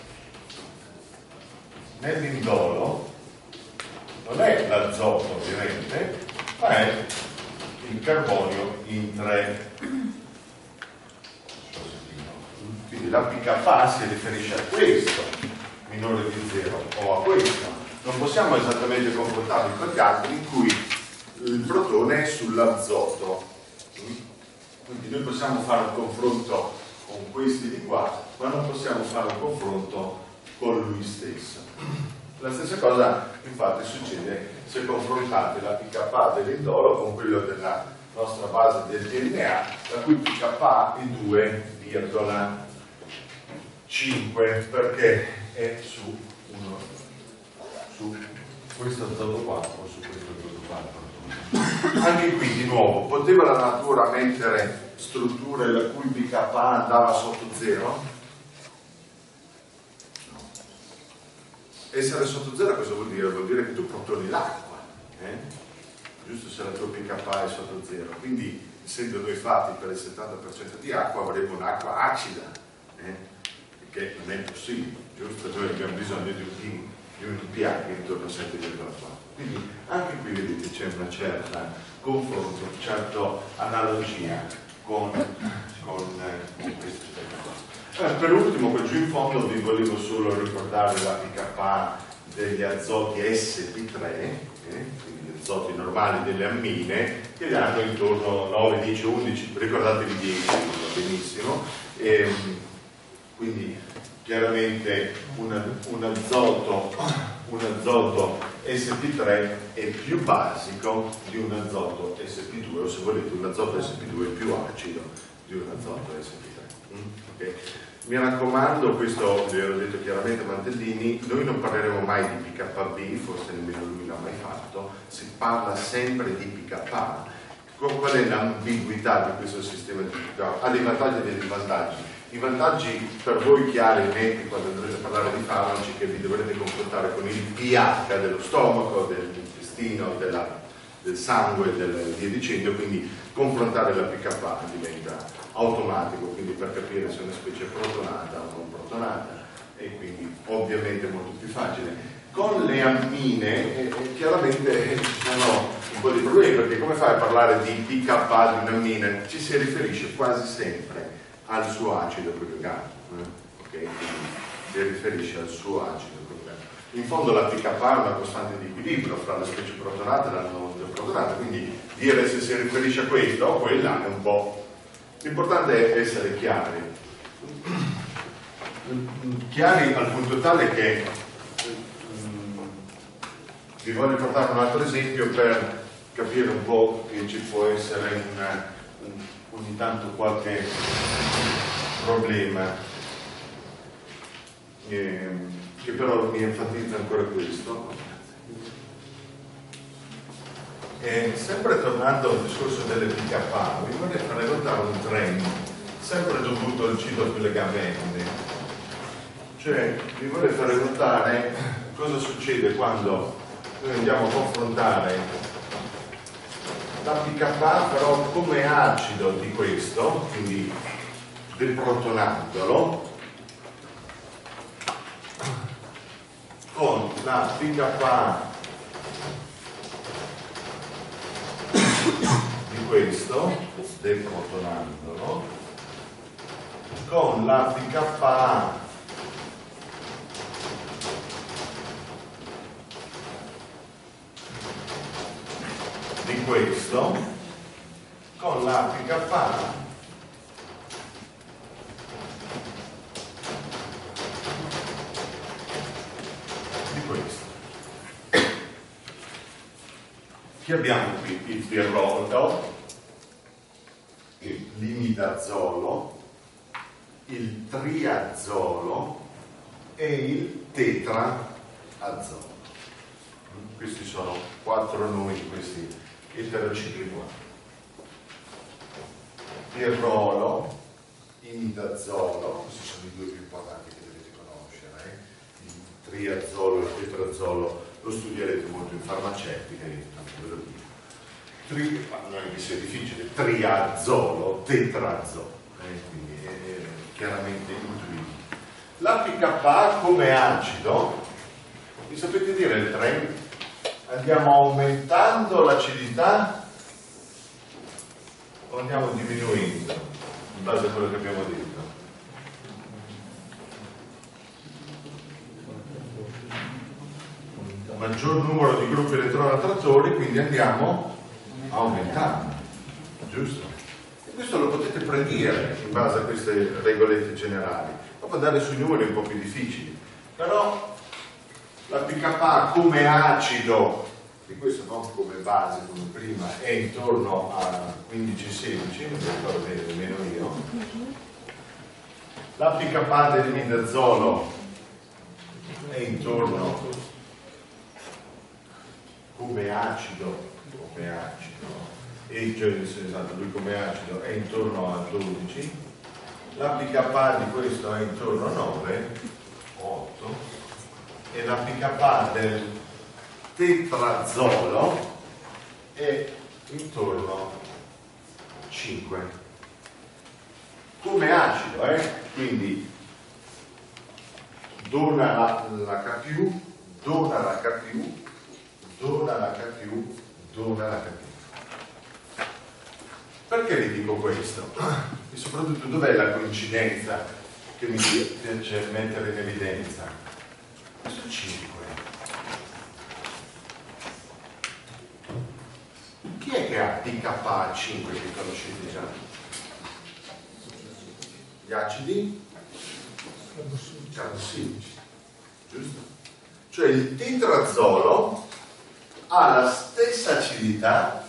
nell'indolo non è l'azoto ovviamente, ma è il carbonio in tre. Quindi la P K A si riferisce a questo minore di zero o a questo non possiamo esattamente confrontarli con gli altri in cui il protone è sull'azoto. Quindi noi possiamo fare un confronto con questi di qua, ma non possiamo fare un confronto con lui stesso. La stessa cosa infatti succede se confrontate la P K A dell'indolo con quello della nostra base del D N A, la cui P K A è due virgola cinque perché è su, uno, su questo azoto qua o su questo azoto qua. Anche qui di nuovo poteva la natura mettere strutture la cui P K A andava sotto zero? Essere sotto zero cosa vuol dire? Vuol dire che tu protoni l'acqua, eh? Giusto, se la tua P K A è sotto zero. Quindi, essendo noi fatti per il settanta per cento di acqua, avremo un'acqua acida, eh? Che non è possibile, giusto? Noi abbiamo bisogno di un, di un pH intorno a sette virgola quattro. Quindi anche qui vedete c'è una certa confronto, una certa analogia con, con, eh, con questo aspetto qua. Eh, per ultimo, qui giù in fondo vi volevo solo ricordare la P K A degli azoti S P tre, eh, quindi gli azoti normali delle ammine, che hanno intorno a nove, dieci, undici, ricordatevi dieci, va benissimo, e, quindi chiaramente un, un, azoto, un azoto S P tre è più basico di un azoto S P due, o se volete un azoto S P due è più acido di un azoto S P tre. Mm? Okay. Mi raccomando, questo vi ho detto chiaramente a Mantellini, noi non parleremo mai di P K B, forse nemmeno lui l'ha mai fatto, si parla sempre di P K A. Qual è l'ambiguità di questo sistema di P K A? Ha dei vantaggi e dei svantaggi. I vantaggi per voi chiari e netti quando andrete a parlare di farmaci, che vi dovrete confrontare con il pH dello stomaco, dell'intestino, della, del sangue e del via dicendo, quindi confrontare la P K A diventa automatico, quindi per capire se è una specie protonata o non protonata, e quindi ovviamente molto più facile. Con le ammine eh, chiaramente ci sono un po' di problemi, perché come fai a parlare di P K A di un'ammina? Ci si riferisce quasi sempre al suo acido collegano, eh? Okay? Quindi si riferisce al suo acido collegano. In fondo la P K A è una costante di equilibrio fra la specie protonata e la non protonata, quindi dire se si riferisce a questa o quella è un po'. L'importante è essere chiari, chiari al punto tale che vi voglio portare un altro esempio per capire un po' che ci può essere una, un, ogni tanto qualche problema, eh, che però mi enfatizza ancora questo. E sempre tornando al discorso delle P K A, vi vorrei fare notare un trend sempre dovuto al cito sulle gamete. Cioè, vi vorrei fare notare cosa succede quando noi andiamo a confrontare la P K A però come acido di questo, quindi deprotonandolo, con la P K A di questo, deprotonandolo, con la P K A di questo, con la P K A di questo. Che abbiamo qui il pirrolo, l'imidazolo, il triazolo e il tetraazolo. Questi sono quattro nomi di questi eterocicli qua. Pirrolo, imidazolo, questi sono i due più importanti che dovete conoscere, eh? Il triazolo e il tetrazolo lo studierete molto in farmaceutica, ve lo dico. Tri, ma non è che sia difficile, triazolo, tetrazolo, eh? Quindi è chiaramente intuitivo. La P K A come acido, mi sapete dire il trend? Andiamo aumentando l'acidità o andiamo diminuendo in base a quello che abbiamo detto? maggior numero di gruppi elettronattrattori, quindi andiamo aumentando, giusto? E questo lo potete predire in base a queste regolette generali. Dopo andare sui numeri un po' più difficili, però la P K A come acido, e questo non come base come prima, è intorno a quindici sedici, non mi ricordo bene nemmeno io. La P K A dell'imidazolo è intorno come acido, come acido, e cioè, esatto, lui come acido è intorno a dodici, la P K A di questo è intorno a nove, otto, e la P K A del tetrazolo è intorno a cinque. Come acido, eh? Quindi dona la, la K più, dona la K più, dona la K più, dona la K più. Perché vi dico questo? E soprattutto dov'è la coincidenza che mi piace mettere in evidenza? Questo cinque. Chi è che ha P K A cinque che conoscete già? Gli acidi carbossilici, giusto? Cioè il tetrazolo ha la stessa acidità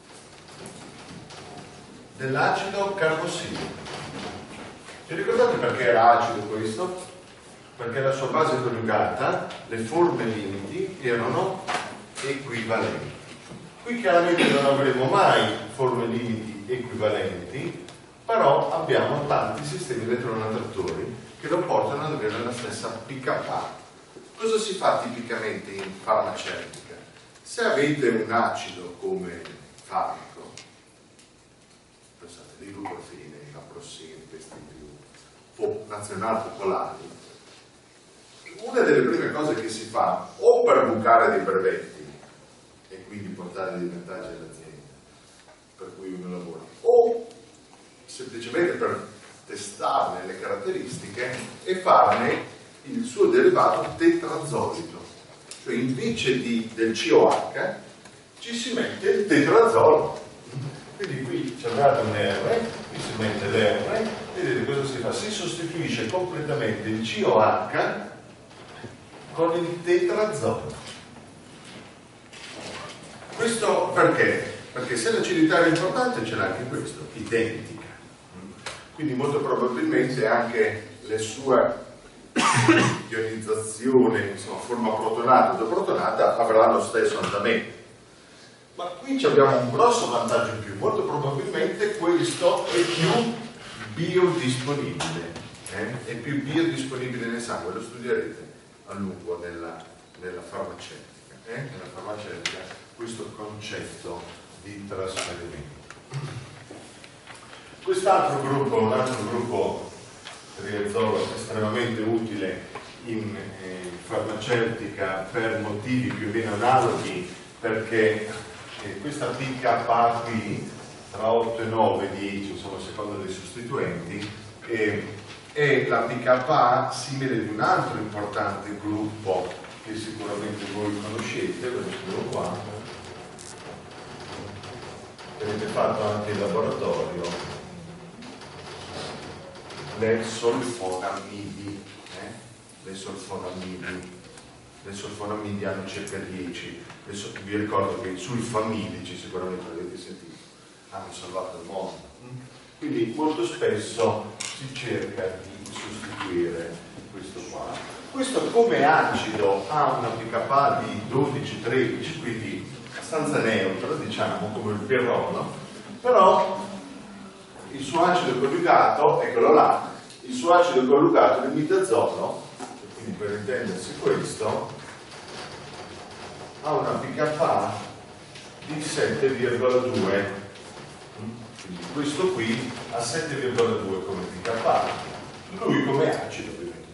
dell'acido carbossilico. Vi ricordate perché era acido questo? Perché la sua base coniugata, le forme limiti erano equivalenti. Qui chiaramente non avremo mai forme limiti equivalenti, però abbiamo tanti sistemi elettronattrattori che lo portano ad avere la stessa P K A. Cosa si fa tipicamente in farmaceutica? Se avete un acido come farmaco, pensate, l'ibuprofene, i naproxene, questi più nazional-popolari, una delle prime cose che si fa, o per bucare dei brevetti e quindi portare dei vantaggi all'azienda per cui uno lavora, o semplicemente per testarne le caratteristiche e farne il suo derivato tetrazolico, cioè invece di, del C O H ci si mette il tetrazolo. Quindi qui c'è un R, qui si mette l'R, vedete cosa si fa? Si sostituisce completamente il C O H con il tetrazolo. Questo perché? Perché se l'acidità era importante c'era anche questo, identica. Quindi molto probabilmente anche le sue ionizzazioni, insomma, forma protonata o protonata avrà lo stesso andamento. Ma qui abbiamo un grosso vantaggio in più, molto probabilmente questo è più biodisponibile, eh? È più biodisponibile nel sangue, lo studierete a lungo nella, nella farmaceutica, eh? Nella farmaceutica questo concetto di trasferimento. Quest'altro gruppo, un altro gruppo triazolo estremamente utile in eh, farmaceutica per motivi più o meno analoghi, perché eh, questa P K A qui tra otto e nove, dieci, insomma a seconda dei sostituenti, eh, è la P K A simile di un altro importante gruppo che sicuramente voi conoscete, ve lo scrivo qua, che avete fatto anche in laboratorio, le solfonamidi, eh? le solfonamidi, le solfonamidi hanno circa dieci, adesso vi ricordo che i sulfamidici sicuramente l'avete sentito, hanno salvato il mondo, quindi molto spesso si cerca di sostituire questo qua. Questo come acido ha una P K A di dodici tredici, quindi abbastanza neutro, diciamo, come il pirrolo, però il suo acido coniugato, eccolo là, il suo acido coniugato del midazolo, quindi per intendersi questo, ha una P K A di sette virgola due, quindi questo qui ha sette virgola due come P K A, lui come acido ovviamente.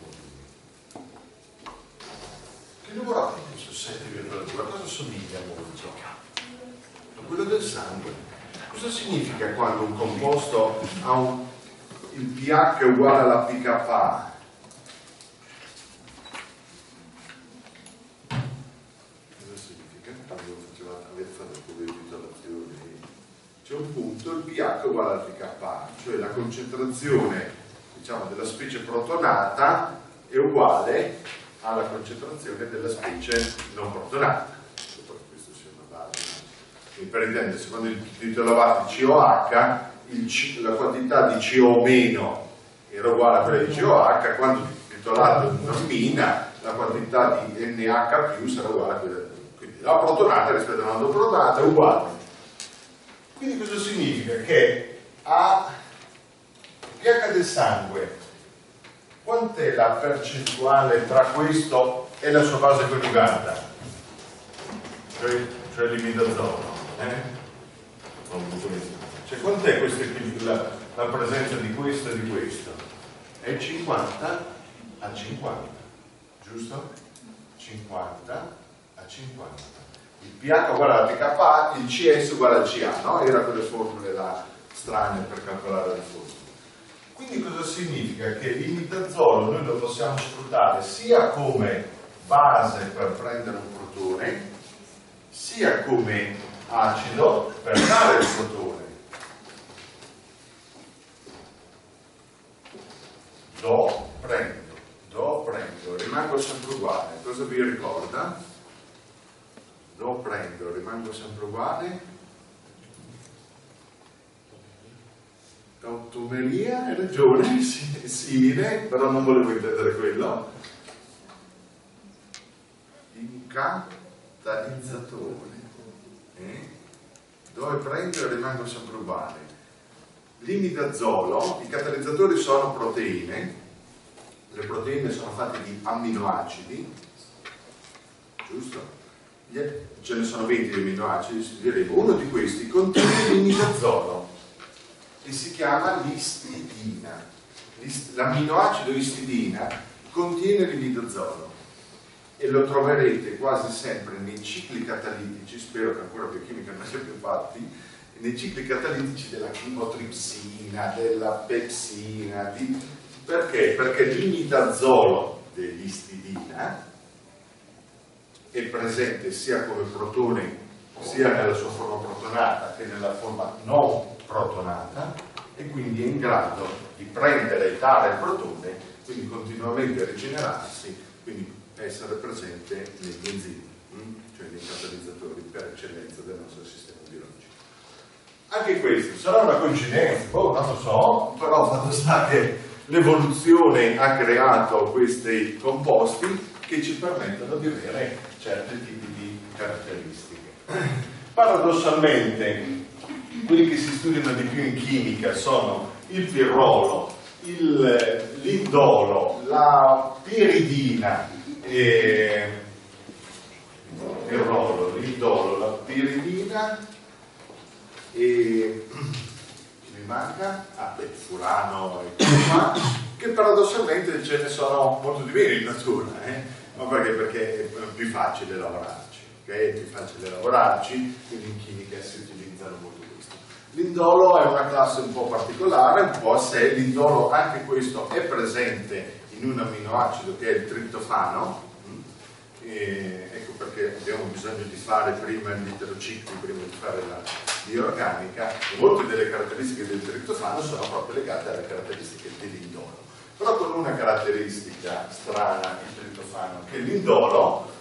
Che numero ha questo sette virgola due? A cosa somiglia molto? A quello del sangue. Cosa significa quando un composto ha un, il pH uguale alla P K A? c'è un punto, il pH uguale al pKa, cioè la concentrazione, diciamo, della specie protonata è uguale alla concentrazione della specie non protonata. Questo sia una base. Quindi, per intendersi, quando il titolavate C O H, il C, la quantità di C O meno era uguale a quella di C O H, quando il titolato normina, la quantità di N H più sarà uguale a quella di. Quindi la protonata rispetto alla non protonata è uguale. Quindi cosa significa? Che a pH del sangue, quant'è la percentuale tra questo e la sua base coniugata? Cioè, cioè l'imidazolo. Eh? Cioè, quant'è la, la presenza di questo e di questo? È cinquanta a cinquanta, giusto? cinquanta a cinquanta. Il pH uguale al pKa, il C S uguale al C A, no? Era quelle formule là strane per calcolare le formule. Quindi cosa significa? Che l'imidazolo noi lo possiamo sfruttare sia come base per prendere un protone, sia come acido per dare il protone. Do, prendo, do, prendo, rimango sempre uguale. Cosa vi ricorda? Do, prendo, rimango sempre uguale. Tautomeria, hai ragione, sì, simile, però non volevo intendere quello. Incatalizzatore. Eh? Do e prendo e rimango sempre uguale. L'imidazolo, i catalizzatori sono proteine, le proteine sono fatte di amminoacidi, giusto? Ce ne sono venti di amminoacidi, diremo, uno di questi contiene l'imidazolo e si chiama l'istidina. L'amminoacido istidina contiene l'imidazolo e lo troverete quasi sempre nei cicli catalitici, spero che ancora biochimica non sia più fatti, nei cicli catalitici della chimotripsina, della pepsina, di... perché? Perché l'imidazolo dell'istidina è presente sia come protone, sia nella sua forma protonata che nella forma non protonata, e quindi è in grado di prendere e dare il protone, quindi continuamente rigenerarsi, quindi essere presente negli enzimi, cioè nei catalizzatori per eccellenza del nostro sistema biologico. Anche questo sarà una coincidenza, boh, non lo so, però fatto sta che l'evoluzione ha creato questi composti che ci permettono di avere certi tipi di caratteristiche. Paradossalmente, quelli che si studiano di più in chimica sono il pirrolo, il, l'indolo, la piridina, e... il pirrolo, l'indolo, la piridina e che mi manca? Ah, beh, furano e qua, che paradossalmente ce ne sono molto di meno in natura, eh? Ma perché? Perché è più facile lavorarci, ok? È più facile lavorarci, quindi in chimica si utilizzano molto questo. L'indolo è una classe un po' particolare, un po' a sé. L'indolo, anche questo, è presente in un amminoacido che è il triptofano. E ecco perché abbiamo bisogno di fare prima gli eterocicli, prima di fare la bioorganica, e molte delle caratteristiche del triptofano sono proprio legate alle caratteristiche dell'indolo. Però con una caratteristica strana il triptofano, che l'indolo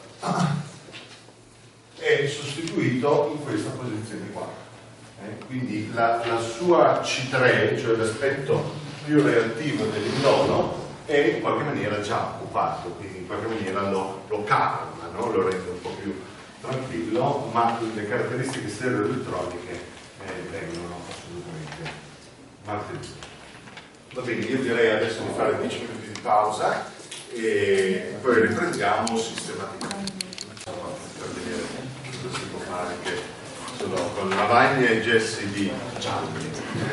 è sostituito in questa posizione qua. Eh? Quindi la, la sua C tre, cioè l'aspetto più reattivo dell'indolo, è in qualche maniera già occupato, quindi in qualche maniera lo, lo calma, no? Lo rende un po' più tranquillo, ma le caratteristiche stereoelettroniche eh, vengono assolutamente mantenute. Va bene, io direi adesso di fare dieci minuti di pausa e poi riprendiamo sistematicamente. Per vedere cosa si può fare anche solo con Lavagna e Jesse di Ciampi.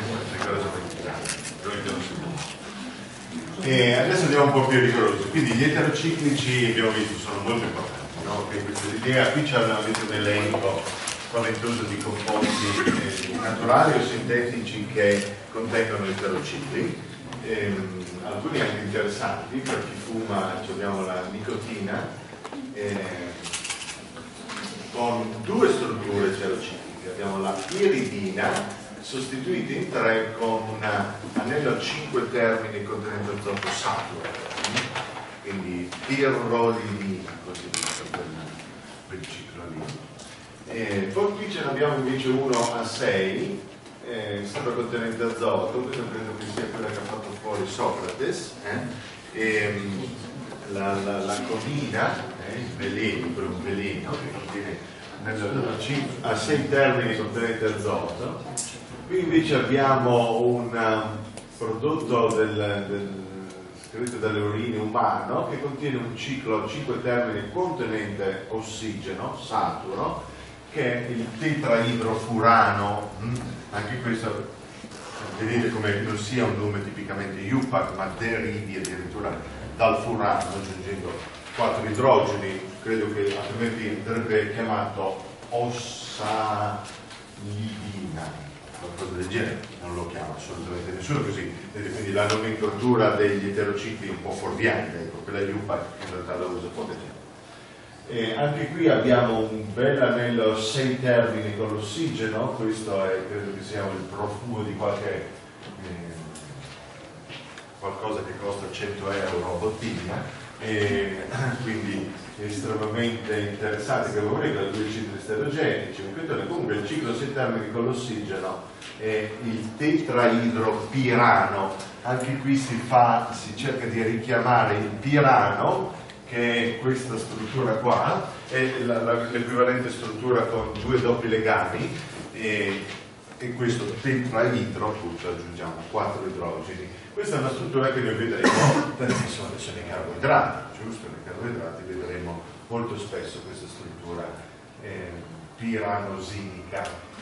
E adesso andiamo un po' più rigorosi, quindi gli eterociclici abbiamo visto sono molto importanti, no? Questa idea, qui c'è un elenco spaventoso di composti eh, naturali o sintetici che contengono eterocicli, ehm, alcuni anche interessanti. Per chi fuma abbiamo la nicotina eh, con due strutture eterocicliche, abbiamo la piridina sostituiti in tre con un anello a cinque termini contenente azoto saturo, quindi pirrolinina, così per quel ciclo lì. E poi qui ce ne abbiamo invece uno a sei, eh, sempre contenente azoto, questo credo che sia quella che ha fatto fuori Socrate, eh? E, la, la, la conina, eh, il veleno, per un veleno che contiene a sei termini contenente azoto. Qui invece abbiamo un um, prodotto del, del, scritto dalle urine umano che contiene un ciclo a cinque termini contenente ossigeno, saturo, che è il tetraidrofurano. Mm? Anche questo vedete come non sia un nome tipicamente I U P A C, ma derivi addirittura dal furano, aggiungendo quattro idrogeni. Credo che altrimenti andrebbe chiamato ossalidina, qualcosa del genere, non lo chiama assolutamente nessuno così. Quindi la nomenclatura degli eterocicli un po' fuorviante, ecco, quella di I U P A C in realtà la usa poco. E anche qui abbiamo un bel anello a sei termini con l'ossigeno, questo è, credo che sia il profumo di qualche eh, qualcosa che costa cento euro a bottiglia, e quindi estremamente interessante, che vuol dire due cicli sterogenici. Comunque il ciclo a sei termini con l'ossigeno è il tetraidropirano. Anche qui si fa, si cerca di richiamare il pirano, che è questa struttura qua, è l'equivalente struttura con due doppi legami, e, e questo tetraidro, appunto aggiungiamo quattro idrogeni. Questa è una struttura che noi vedremo tantissimo adesso nei carboidrati, giusto? Nei carboidrati vedremo molto spesso questa struttura eh, piranosinica.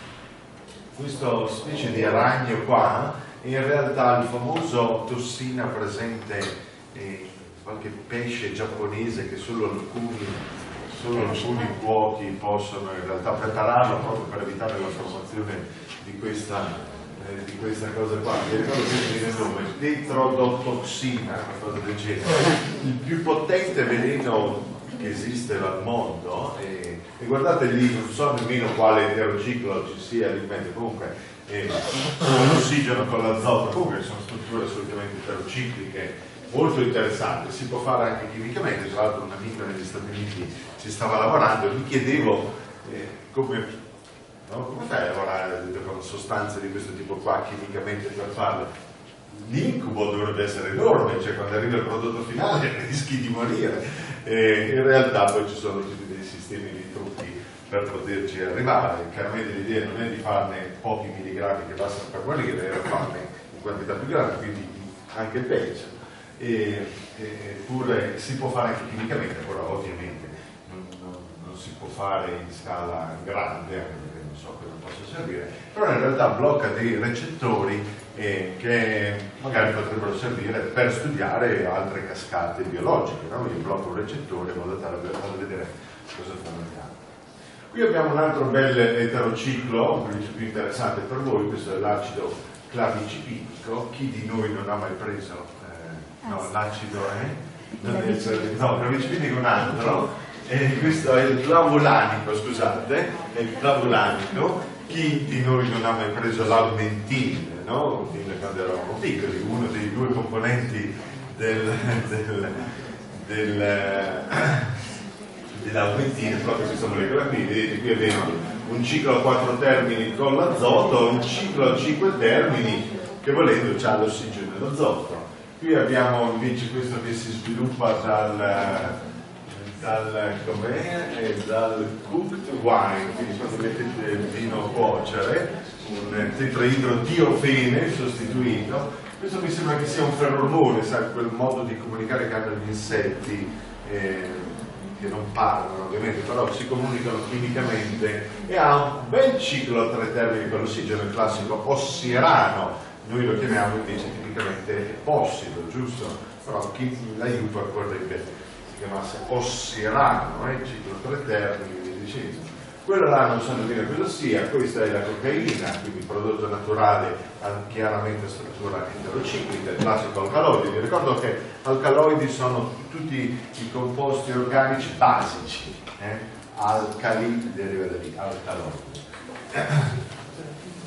Questa specie di ragno qua è in realtà il famoso tossina presente in qualche pesce giapponese che solo alcuni, solo alcuni cuochi possono in realtà prepararlo proprio per evitare la formazione di questa Eh, di questa cosa qua. Mi ricordo che viene il nome tetrodotoxina, qualcosa del genere, il più potente veleno che esiste al mondo, e, e guardate lì, non so nemmeno quale eterociclo ci sia lì in mezzo, comunque eh, l'ossigeno con l'azoto, comunque sono strutture assolutamente eterocicliche molto interessanti, si può fare anche chimicamente. Tra l'altro un amico negli Stati Uniti ci stava lavorando e mi chiedevo eh, come No? Come fai a lavorare con sostanze di questo tipo qua chimicamente per farlo? L'incubo dovrebbe essere enorme, cioè quando arriva il prodotto finale rischi di morire. E in realtà poi ci sono tutti dei sistemi di trucchi per poterci arrivare. Chiaramente l'idea non è di farne pochi milligrammi che bastano per morire, è farne in quantità più grande, quindi anche peggio. E, eppure si può fare anche chimicamente, però ovviamente non, non, non si può fare in scala grande, so cosa possa servire, però in realtà blocca dei recettori eh, che magari potrebbero servire per studiare altre cascate biologiche, no? Io blocco un recettore in modo tale da far vedere cosa fanno gli altri. Qui abbiamo un altro bel eterociclo, un po' più interessante per voi, questo è l'acido clavicipinico. Chi di noi non ha mai preso eh, no, l'acido eh? non è, no, clavicipinico è un altro. E questo è il clavulanico, scusate, è il clavulanico. Chi di noi non ha mai preso l'aumentin, no? Quando eravamo piccoli, uno dei due componenti del, del, del, dell'aumentin, proprio questa molecola qui. Vedete, qui abbiamo un ciclo a quattro termini con l'azoto, un ciclo a cinque termini che volendo c'ha l'ossigeno e l'azoto. Qui abbiamo invece questo che si sviluppa dal dal, com'è, dal cooked wine, quindi quando mettete il vino a cuocere, un tetraidrodiofene sostituito. Questo mi sembra che sia un ferromone, sai, quel modo di comunicare che hanno gli insetti, eh, che non parlano ovviamente, però si comunicano chimicamente, e ha un bel ciclo a tre termini con l'ossigeno, il classico ossirano, noi lo chiamiamo invece tipicamente epossido, giusto? Però chi l'aiuta vorrebbe si chiamasse ossirano, eh? Ciclo tre termini, via dicendo. Quello là non so nemmeno cosa sia. Questa è la cocaina, quindi prodotto naturale, chiaramente struttura eterociclica, il classico alcaloide. Vi ricordo che alcaloidi sono tutti i composti organici basici, eh? Alcali deriva da lì, alcaloidi.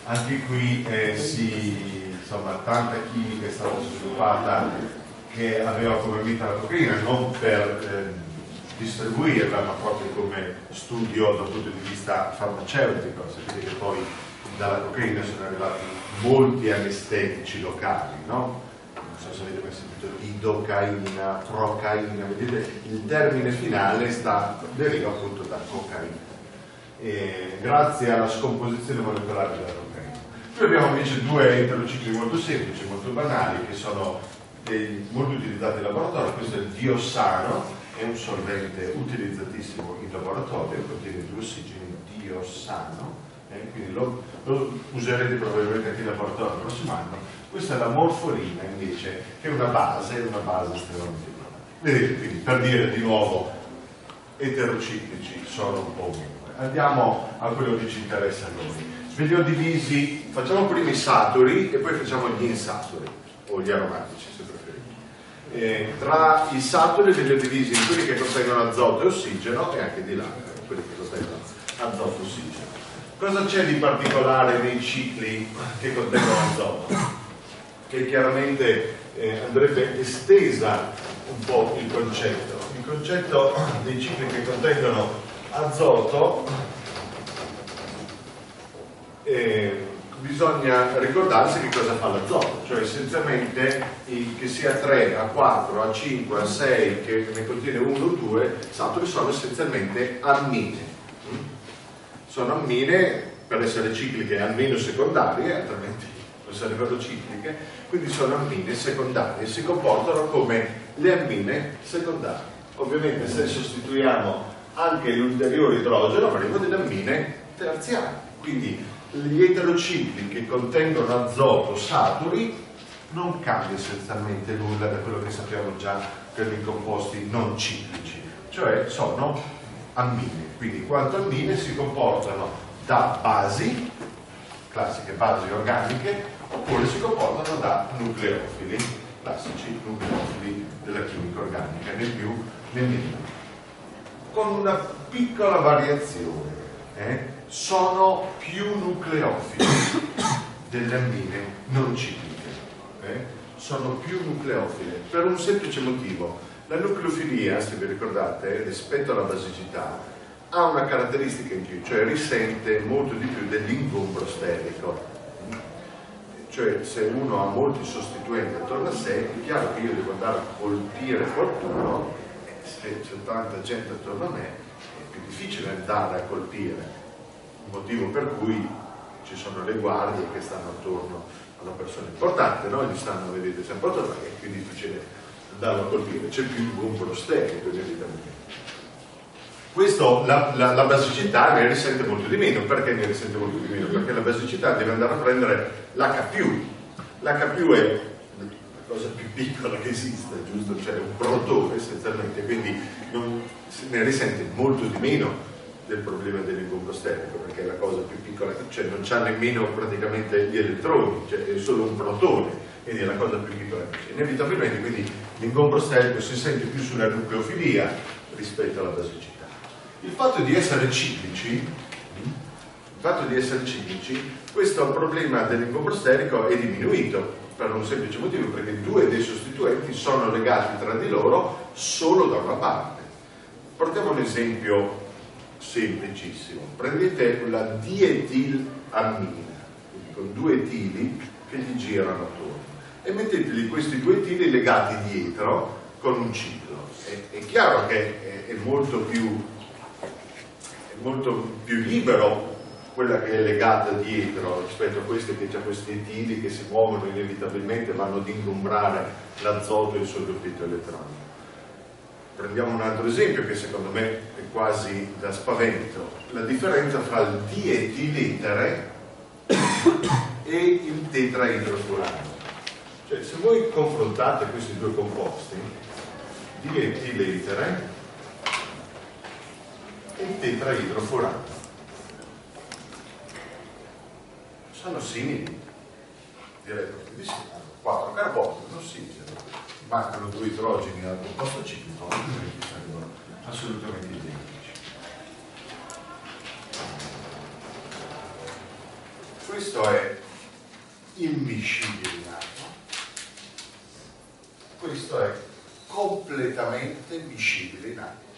anche qui eh, si, insomma, tanta chimica è stata sviluppata che aveva come meta la cocaina, non per eh, distribuirla, ma proprio come studio dal punto di vista farmaceutico. Sapete che poi dalla cocaina sono arrivati molti anestetici locali, no? Non so se avete mai sentito lidocaina, procaina, vedete il termine finale sta, deriva appunto da cocaina, e grazie alla scomposizione molecolare della cocaina. Qui abbiamo invece due eterocicli molto semplici, molto banali, che sono dei, molto utilizzati in laboratorio. Questo è il diossano, è un solvente utilizzatissimo in laboratorio, contiene due ossigeni, diossano, eh, quindi lo, lo userete probabilmente anche in laboratorio il prossimo anno. Questa è la morfolina invece, che è una base, una base estremamente importante. Vedete, quindi per dire di nuovo, eterociclici sono un po' ovunque. Andiamo a quello che ci interessa a noi. Ve li ho divisi, facciamo prima i saturi e poi facciamo gli insaturi, o gli aromatici se preferite. Eh, tra i saturi ve li ho divisi in quelli che contengono azoto e ossigeno, e anche di là, quelli che contengono azoto e ossigeno. Cosa c'è di particolare nei cicli che contengono azoto? Che chiaramente eh, andrebbe estesa un po' il concetto. Il concetto dei cicli che contengono azoto, eh, bisogna ricordarsi che cosa fa l'azoto, cioè essenzialmente che sia tre, A quattro, A cinque, A sei, che ne contiene uno o due, saturi sono essenzialmente ammine. Sono ammine per essere cicliche almeno secondarie, altrimenti non sarebbero cicliche, quindi sono ammine secondarie, si comportano come le ammine secondarie. Ovviamente se sostituiamo anche l'ulteriore idrogeno avremo delle ammine terziarie, quindi gli eterocicli che contengono azoto saturi non cambia essenzialmente nulla da quello che sappiamo già per i composti non ciclici, cioè sono ammine, quindi quanto ammine si comportano da basi, classiche basi organiche, oppure si comportano da nucleofili, classici nucleofili della chimica organica, né più né meno, con una piccola variazione. Eh? Sono più nucleofili delle ammine non cicliche, eh? Sono più nucleofile per un semplice motivo. La nucleofilia, se vi ricordate, rispetto alla basicità ha una caratteristica in più, cioè risente molto di più dell'ingombro sterico. Cioè se uno ha molti sostituenti attorno a sé, è chiaro che io devo andare a colpire qualcuno, e se c'è tanta gente attorno a me è più difficile andare a colpire. Motivo per cui ci sono le guardie che stanno attorno alla persona importante, no? Gli stanno, vedete, sempre attorno, perché è più difficile andarlo a colpire, c'è più ingombro sterico inevitabilmente. Questo, la, la, la basicità ne risente molto di meno. Perché ne risente molto di meno? Perché la basicità deve andare a prendere l'H più. L'H più è la cosa più piccola che esiste, giusto? Cioè un protone essenzialmente, quindi non, ne risente molto di meno del problema dell'ingombro sterico, perché è la cosa più piccola, cioè non c'ha nemmeno praticamente gli elettroni, cioè è solo un protone, quindi è la cosa più piccola che c'è. Inevitabilmente quindi l'ingombro sterico si sente più sulla nucleofilia rispetto alla basicità. Il fatto di essere ciclici, il fatto di essere ciclici, questo problema dell'ingombro sterico è diminuito per un semplice motivo, perché due dei sostituenti sono legati tra di loro solo da una parte. Portiamo un esempio semplicissimo. Prendete la dietilammina, quindi con due etili che gli girano attorno, e metteteli questi due etili legati dietro con un ciclo. È, è chiaro che è, è molto più è molto più libero quella che è legata dietro rispetto a queste che c'è questi etili che si muovono inevitabilmente, vanno ad ingombrare l'azoto e il suo doppietto elettronico. Prendiamo un altro esempio che secondo me è quasi da spavento: la differenza fra il dietiletere e il tetraidrofurano. Cioè, se voi confrontate questi due composti, dietiletere e tetraidrofurano, sono simili, direi proprio di sì. Quattro carbonio, un ossigeno, mancano due idrogeni al composto ciclico, altrimenti sarebbero assolutamente identici. questo è immiscibile in acqua, questo è completamente miscibile in acqua.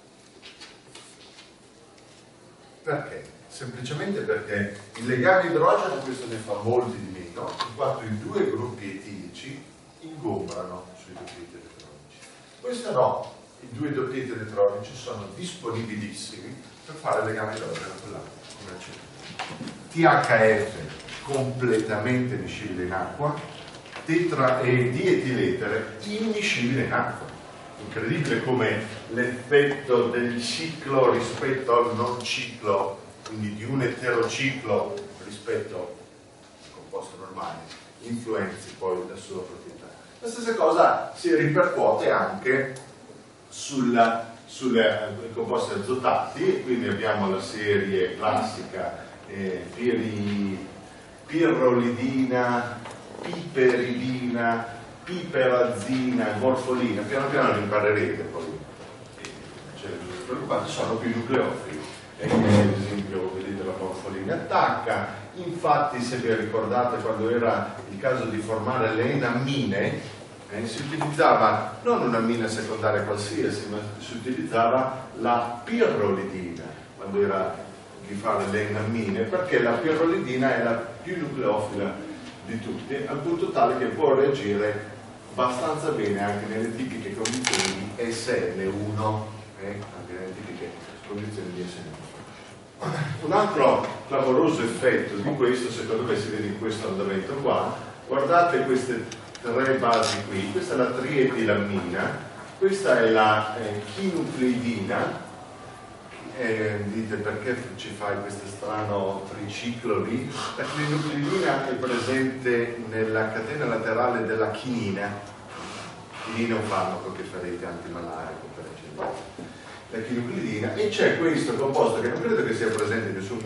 Perché? Semplicemente perché il legame idrogeno, questo ne fa molti di meno, in quanto i due gruppi etilici ingombrano sui doppieti elettronici. Questo no, i due doppieti elettronici sono disponibilissimi per fare il legame idrogeno con l'acqua, come accedo. T H F completamente miscibile in acqua, tetra e dietiletere immiscibile in acqua. Incredibile come l'effetto del ciclo rispetto al non ciclo, quindi di un eterociclo rispetto al composto normale, influenzi poi la sua proprietà. La stessa cosa si ripercuote anche sulla, sulle composti azotati, quindi abbiamo la serie classica eh, piri, pirrolidina, piperidina, piperazina, morfolina, piano piano li imparerete poi, cioè, preoccupati, sono più nucleofili. E ad esempio vedete la morfolina attacca, infatti se vi ricordate quando era il caso di formare le enammine, eh, si utilizzava non un'ammina secondaria qualsiasi, ma si utilizzava la pirrolidina quando era di fare le enammine, perché la pirrolidina è la più nucleofila di tutti, al punto tale che può reagire abbastanza bene anche nelle tipiche condizioni di S N uno, eh, anche nelle tipiche condizioni di S N uno. Un altro clamoroso effetto di questo, secondo me, si vede in questo andamento qua. Guardate queste tre basi qui, questa è la trietilammina, questa è la eh, chinucleidina. Eh, dite perché ci fai questo strano triciclo lì? La chinucleidina è presente nella catena laterale della chinina. Chinina è un farmaco che fa dei antimalarico, per esempio. La chinucleidina, e c'è questo composto che non credo che sia presente in nessun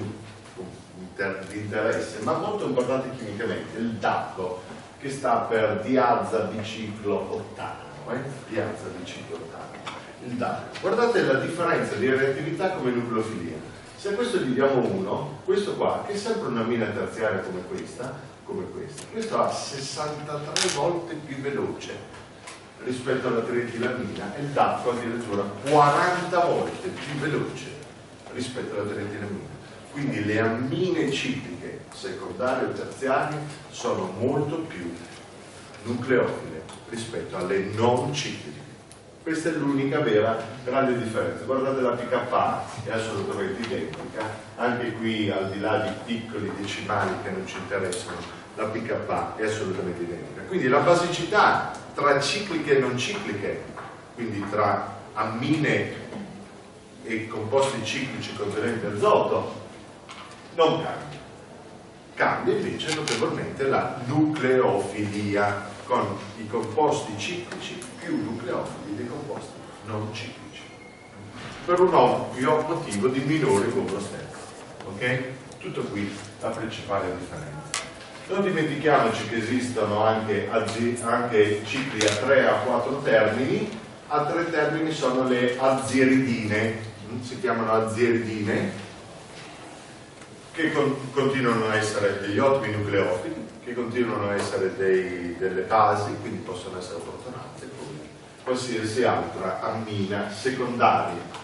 di interesse, ma molto importante chimicamente, il D A C O, che sta per diazabicicloottano, eh? diazabicicloottano. Il D A C O. Guardate la differenza di reattività come nucleofilia. Se a questo gli diamo uno, questo qua, che è sempre una mina terziaria come questa, come questa, questo ha sessantatré volte più veloce rispetto alla trietilamina, e il D A C O addirittura quaranta volte più veloce rispetto alla trietilamina. Quindi le ammine cicliche secondarie o terziarie sono molto più nucleofile rispetto alle non cicliche. Questa è l'unica vera grande differenza. Guardate la P K A, è assolutamente identica, anche qui al di là di piccoli decimali che non ci interessano, la P K A è assolutamente identica. Quindi la basicità tra cicliche e non cicliche, quindi tra ammine e composti ciclici contenenti azoto, non cambia. Cambia invece notevolmente la nucleofilia, con i composti ciclici più nucleofili dei composti non ciclici, per un ovvio motivo di minore numero stesso. Ok? Tutto qui la principale differenza. Non dimentichiamoci che esistono anche, anche cicli a tre a quattro termini. A tre termini sono le aziridine, si chiamano aziridine, che con, continuano a essere degli ottimi nucleofili, che continuano a essere dei, delle basi, quindi possono essere ortonate come qualsiasi altra ammina secondaria.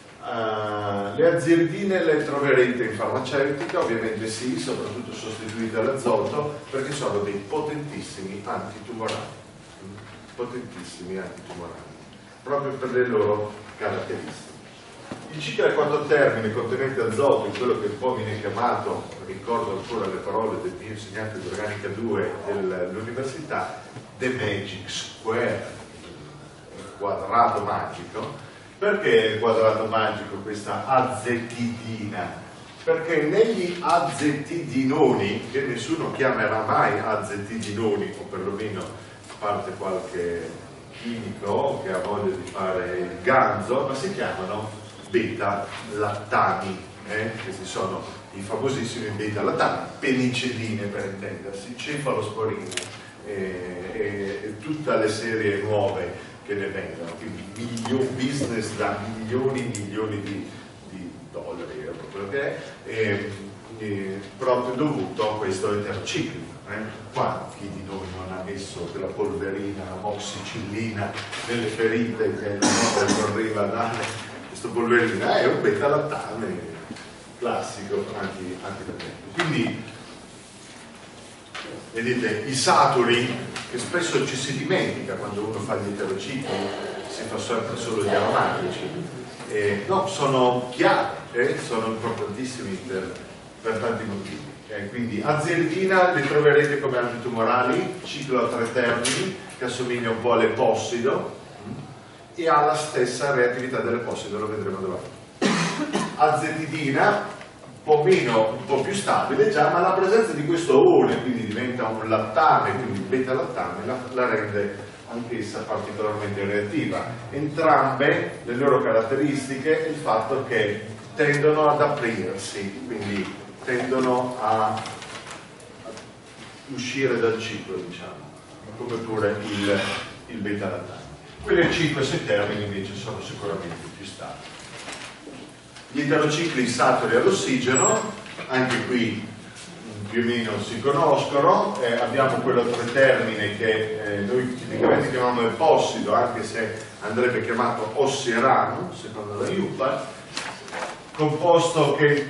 Uh, le aziridine le troverete in farmaceutica, ovviamente sì, soprattutto sostituite all'azoto, perché sono dei potentissimi antitumorali, potentissimi antitumorali, proprio per le loro caratteristiche. Il ciclo a quattro termini contenente azoto è quello che un po' viene chiamato, ricordo ancora le parole del mio insegnante di organica due dell'università, the magic square, il quadrato magico. Perché il quadrato magico, questa azetidina? Perché negli azetidinoni, che nessuno chiamerà mai azetidinoni, o perlomeno a parte qualche chimico che ha voglia di fare il ganzo, ma si chiamano beta-lattani, eh? Questi sono i famosissimi beta-lattani, penicilline per intendersi, cefalosporine e, e, e tutte le serie nuove che ne vengono, quindi milioni, business da milioni e milioni di, di dollari, quello che è, e eh, proprio dovuto a questo eterociclico. Eh? Qua chi di noi non ha messo quella polverina, amoxicillina nelle ferite che correva dalle questa polverina? È un beta-lattame classico anti, antipattetico. Quindi vedete i saturi, che spesso ci si dimentica quando uno fa gli eterocicli, si fa sempre solo gli aromatici, eh, no, sono chiari, eh, sono importantissimi per, per tanti motivi. Eh, quindi aziendina li troverete come antitumorali, ciclo a tre termini, che assomiglia un po' all'epossido e ha la stessa reattività dell'epossido, lo vedremo dopo. Azetidina, un po' meno, un po' più stabile già, ma la presenza di questo one, quindi diventa un lattame, quindi beta-lattame, la, la rende anch'essa particolarmente reattiva. Entrambe le loro caratteristiche è il fatto che tendono ad aprirsi, quindi tendono a uscire dal ciclo, diciamo, come pure il, il beta-lattame. Quelle cinque sei termini invece sono sicuramente più stabili. Gli eterocicli saturi all'ossigeno, anche qui più o meno si conoscono, eh, abbiamo quello tre termine che eh, noi tipicamente chiamiamo epossido, anche se andrebbe chiamato ossierano, secondo la I U P A, composto che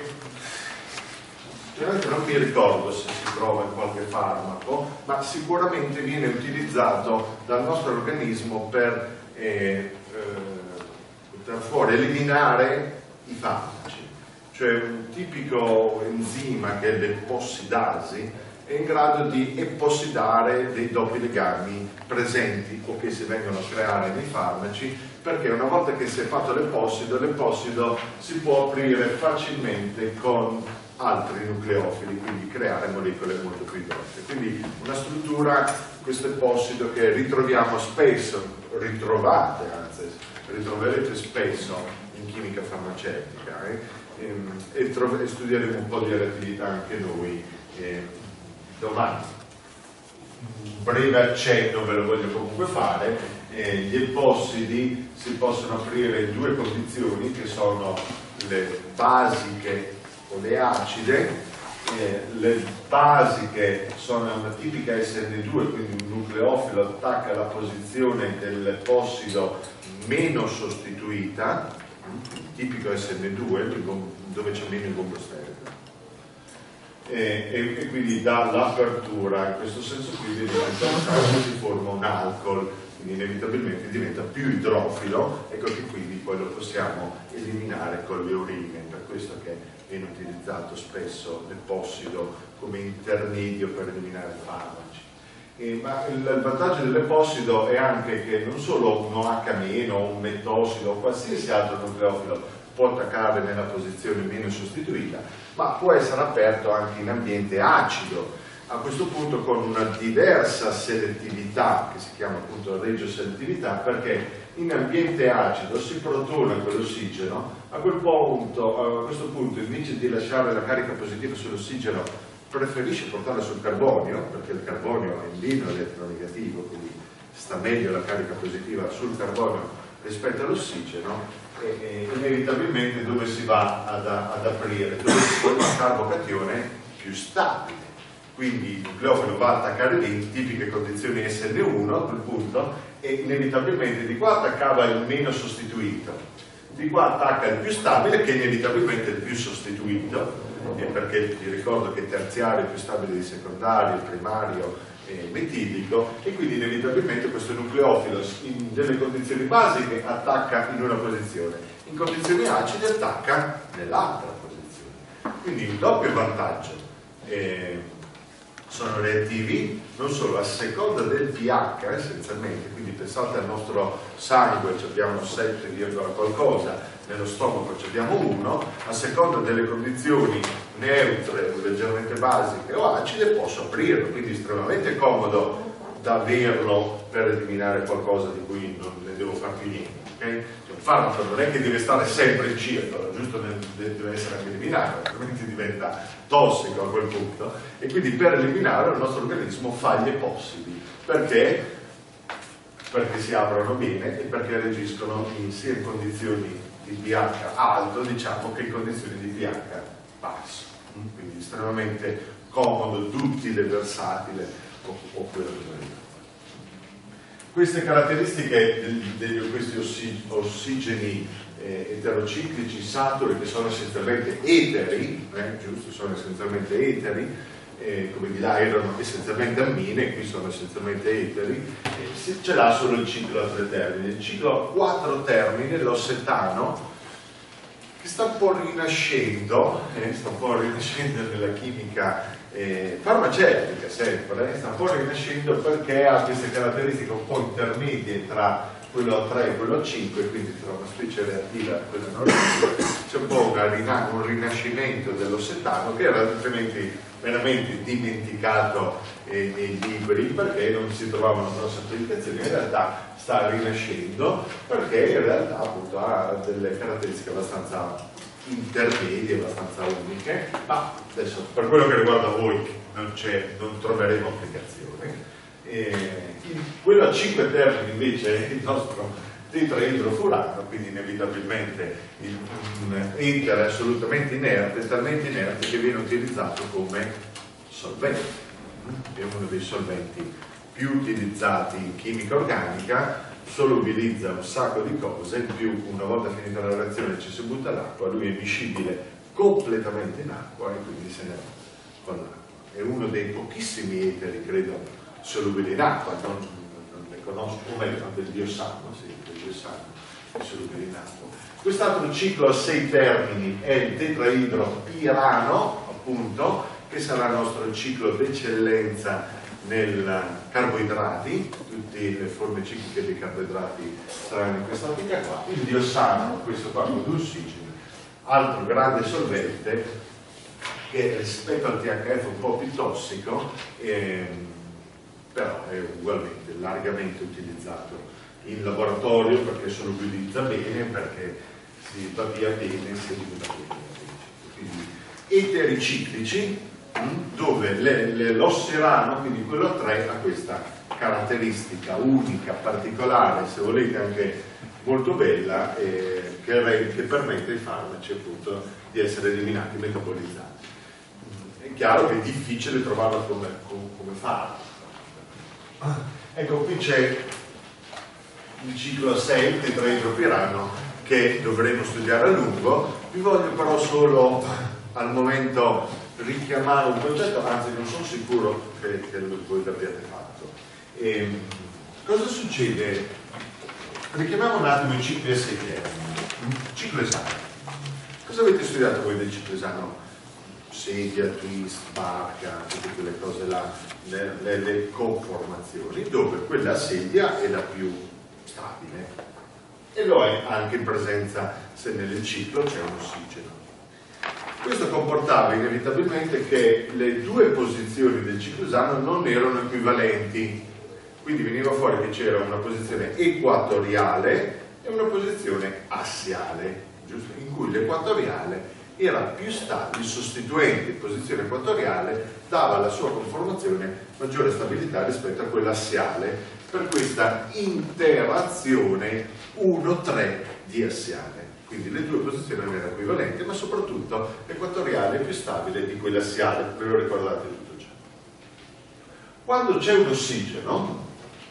non mi ricordo se si trova in qualche farmaco, ma sicuramente viene utilizzato dal nostro organismo per eh, eh, fuori eliminare i farmaci. Cioè un tipico enzima che è l'epossidasi è in grado di epossidare dei doppi legami presenti o che si vengono a creare nei farmaci, perché una volta che si è fatto l'epossido, l'epossido si può aprire facilmente con altri nucleofili, quindi creare molecole molto più grosse. Quindi una struttura, questo epossido, che ritroviamo spesso, ritrovate, anzi ritroverete spesso in chimica farmaceutica, eh? e, e, e studieremo un po' di reattività anche noi eh, domani. Un breve accenno ve lo voglio comunque fare. Eh, gli epossidi si possono aprire in due condizioni, che sono le basiche o le acide. Eh, le basiche sono una tipica S N due, quindi un nucleofilo attacca la posizione dell'epossido meno sostituita, tipico S N due, dove c'è meno ingombro sterico, e, e, e quindi dà l'apertura. In questo senso qui si forma un alcol, quindi inevitabilmente diventa più idrofilo. Ecco che quindi poi lo possiamo eliminare con le urine, per questo che viene utilizzato spesso l'epossido come intermedio per eliminare farmaci. Eh, ma il, il vantaggio dell'epossido è anche che non solo un OH meno, un metossido o qualsiasi altro nucleofilo può attaccare nella posizione meno sostituita, ma può essere aperto anche in ambiente acido, a questo punto con una diversa selettività, che si chiama appunto regioselettività, perché in ambiente acido si protona quell'ossigeno, a quel punto, a questo punto, invece di lasciare la carica positiva sull'ossigeno, preferisce portarla sul carbonio, perché il carbonio è in vino elettronegativo, quindi sta meglio la carica positiva sul carbonio rispetto all'ossigeno, e, e inevitabilmente dove si va ad, ad aprire? Dove si forma un carbocatione più stabile. Quindi il nucleofilo va a attaccare lì in tipiche condizioni S N uno a quel punto, e inevitabilmente di qua attaccava il meno sostituito, di qua attacca il più stabile, che inevitabilmente è il più sostituito, e perché vi ricordo che il terziario è più stabile di secondario, il primario è metilico, e quindi inevitabilmente questo nucleofilo in delle condizioni basiche attacca in una posizione, in condizioni acide attacca nell'altra posizione. Quindi il doppio vantaggio. Eh, sono reattivi non solo a seconda del pH essenzialmente, quindi pensate al nostro sangue, abbiamo sette, qualcosa, nello stomaco abbiamo uno, a seconda delle condizioni neutre o leggermente basiche o acide posso aprirlo, quindi estremamente comodo da averlo per eliminare qualcosa di cui non ne devo fare più niente. Okay? Un farmaco non è che deve stare sempre in circolo, giusto, deve essere anche eliminato, altrimenti diventa tossico a quel punto, e quindi per eliminare il nostro organismo fa gli epossidi. Perché? Perché si aprono bene e perché reagiscono in, sia in condizioni di pH alto, diciamo, che in condizioni di pH basso. Quindi quindi estremamente comodo, duttile, versatile o, o quello che volete. Queste caratteristiche di questi ossi, ossigeni eh, eterociclici saturi, che sono essenzialmente eteri, eh, giusto, sono essenzialmente eteri, eh, come di là erano essenzialmente ammine, qui sono essenzialmente eteri, eh, ce l'ha solo il ciclo a tre termini. Il ciclo a quattro termini, l'ossetano, che sta un po' rinascendo, eh, sta un po' rinascendo nella chimica eh, farmaceutica sempre, eh, sta un po' rinascendo perché ha queste caratteristiche un po' intermedie tra quello a tre e quello a cinque, quindi tra una specie reattiva e quella non reattiva. C'è un po' una, un rinascimento dell'ossetano che era altrimenti veramente dimenticato eh, nei libri perché non si trovavano grosse applicazioni. In realtà sta rinascendo perché in realtà appunto ha delle caratteristiche abbastanza intermedie, abbastanza uniche, ma adesso per quello che riguarda voi non, non troveremo applicazione. Eh, quello a cinque termini invece è il nostro tetraidrofurano, quindi inevitabilmente il, un etere assolutamente inerte, talmente inerte che viene utilizzato come solvente. È uno dei solventi più utilizzati in chimica organica, solubilizza un sacco di cose, in più una volta finita la reazione ci si butta l'acqua, lui è miscibile completamente in acqua e quindi se ne va con l'acqua. È uno dei pochissimi eteri, credo, solubili in acqua, non, non ne conosco, o meglio, del diossano, sì, del diossano è solubile in acqua. Quest'altro ciclo a sei termini è il tetraidropirano, appunto, che sarà il nostro ciclo d'eccellenza nel carboidrati, tutte le forme cicliche dei carboidrati saranno in questa ottica qua. Il diossano, questo qua con l'ossigeno, altro grande solvente che rispetto al T H F è un po' più tossico, ehm, però è ugualmente largamente utilizzato in laboratorio perché solubilizza bene, perché si va via bene, si elimina bene. Quindi eteri ciclici, dove l'osserano, quindi quello a tre, ha questa caratteristica unica, particolare, se volete anche molto bella, eh, che, che permette ai farmaci appunto di essere eliminati, metabolizzati. È chiaro che è difficile trovarlo come, come, come farmaco. Ecco, qui c'è il ciclo a sei, il tetraidropirano, che dovremo studiare a lungo. Vi voglio però solo al momento richiamare un concetto, anzi non sono sicuro che, che voi l'abbiate fatto. E, cosa succede? Richiamiamo un attimo i cicli a sei termini. Ciclo esano. Cosa avete studiato voi del ciclo esano? Sedia, twist, barca, tutte quelle cose là, le, le, le conformazioni, dove quella sedia è la più stabile e lo è anche in presenza se nel ciclo c'è un ossigeno. Questo comportava inevitabilmente che le due posizioni del ciclo esano non erano equivalenti, quindi veniva fuori che c'era una posizione equatoriale e una posizione assiale, giusto? In cui l'equatoriale era più stabile, il sostituente in posizione equatoriale dava alla sua conformazione maggiore stabilità rispetto a quella assiale, per questa interazione uno tre di assiale. Quindi le due posizioni non erano equivalenti, ma soprattutto l'equatoriale è più stabile di quella assiale, ve lo ricordate tutto ciò. Quando c'è un ossigeno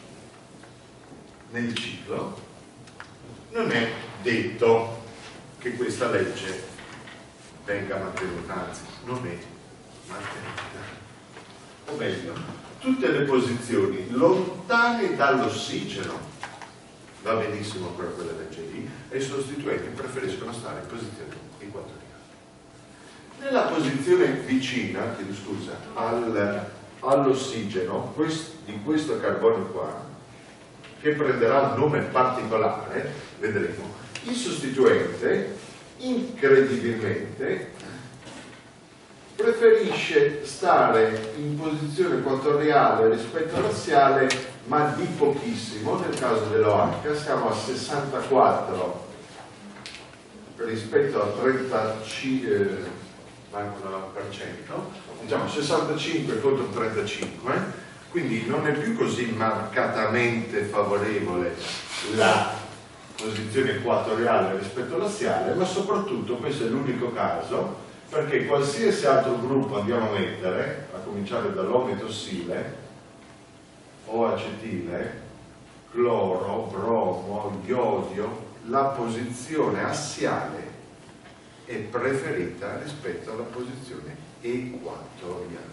nel ciclo, non è detto che questa legge venga mantenuta, anzi non è mantenuta. O meglio, tutte le posizioni lontane dall'ossigeno, va benissimo per quella legge lì, e i sostituenti preferiscono stare in posizione equatoriale. Nella posizione vicina, chiedo scusa, al, all'ossigeno quest, di questo carbonio qua, che prenderà un nome particolare, vedremo, il sostituente incredibilmente preferisce stare in posizione equatoriale rispetto all'assiale, ma di pochissimo. Nel caso dell'O H siamo a sessantaquattro rispetto a trentacinque, eh, per cento, diciamo sessantacinque contro trentacinque, quindi non è più così marcatamente favorevole la posizione equatoriale rispetto all'assiale, ma soprattutto questo è l'unico caso perché qualsiasi altro gruppo andiamo a mettere, a cominciare dall'ometossile o acetile, cloro, bromo, iodio, la posizione assiale è preferita rispetto alla posizione equatoriale.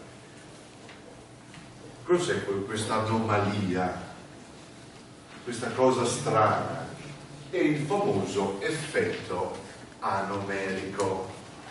Cos'è questa anomalia, questa cosa strana? È il famoso effetto anomerico,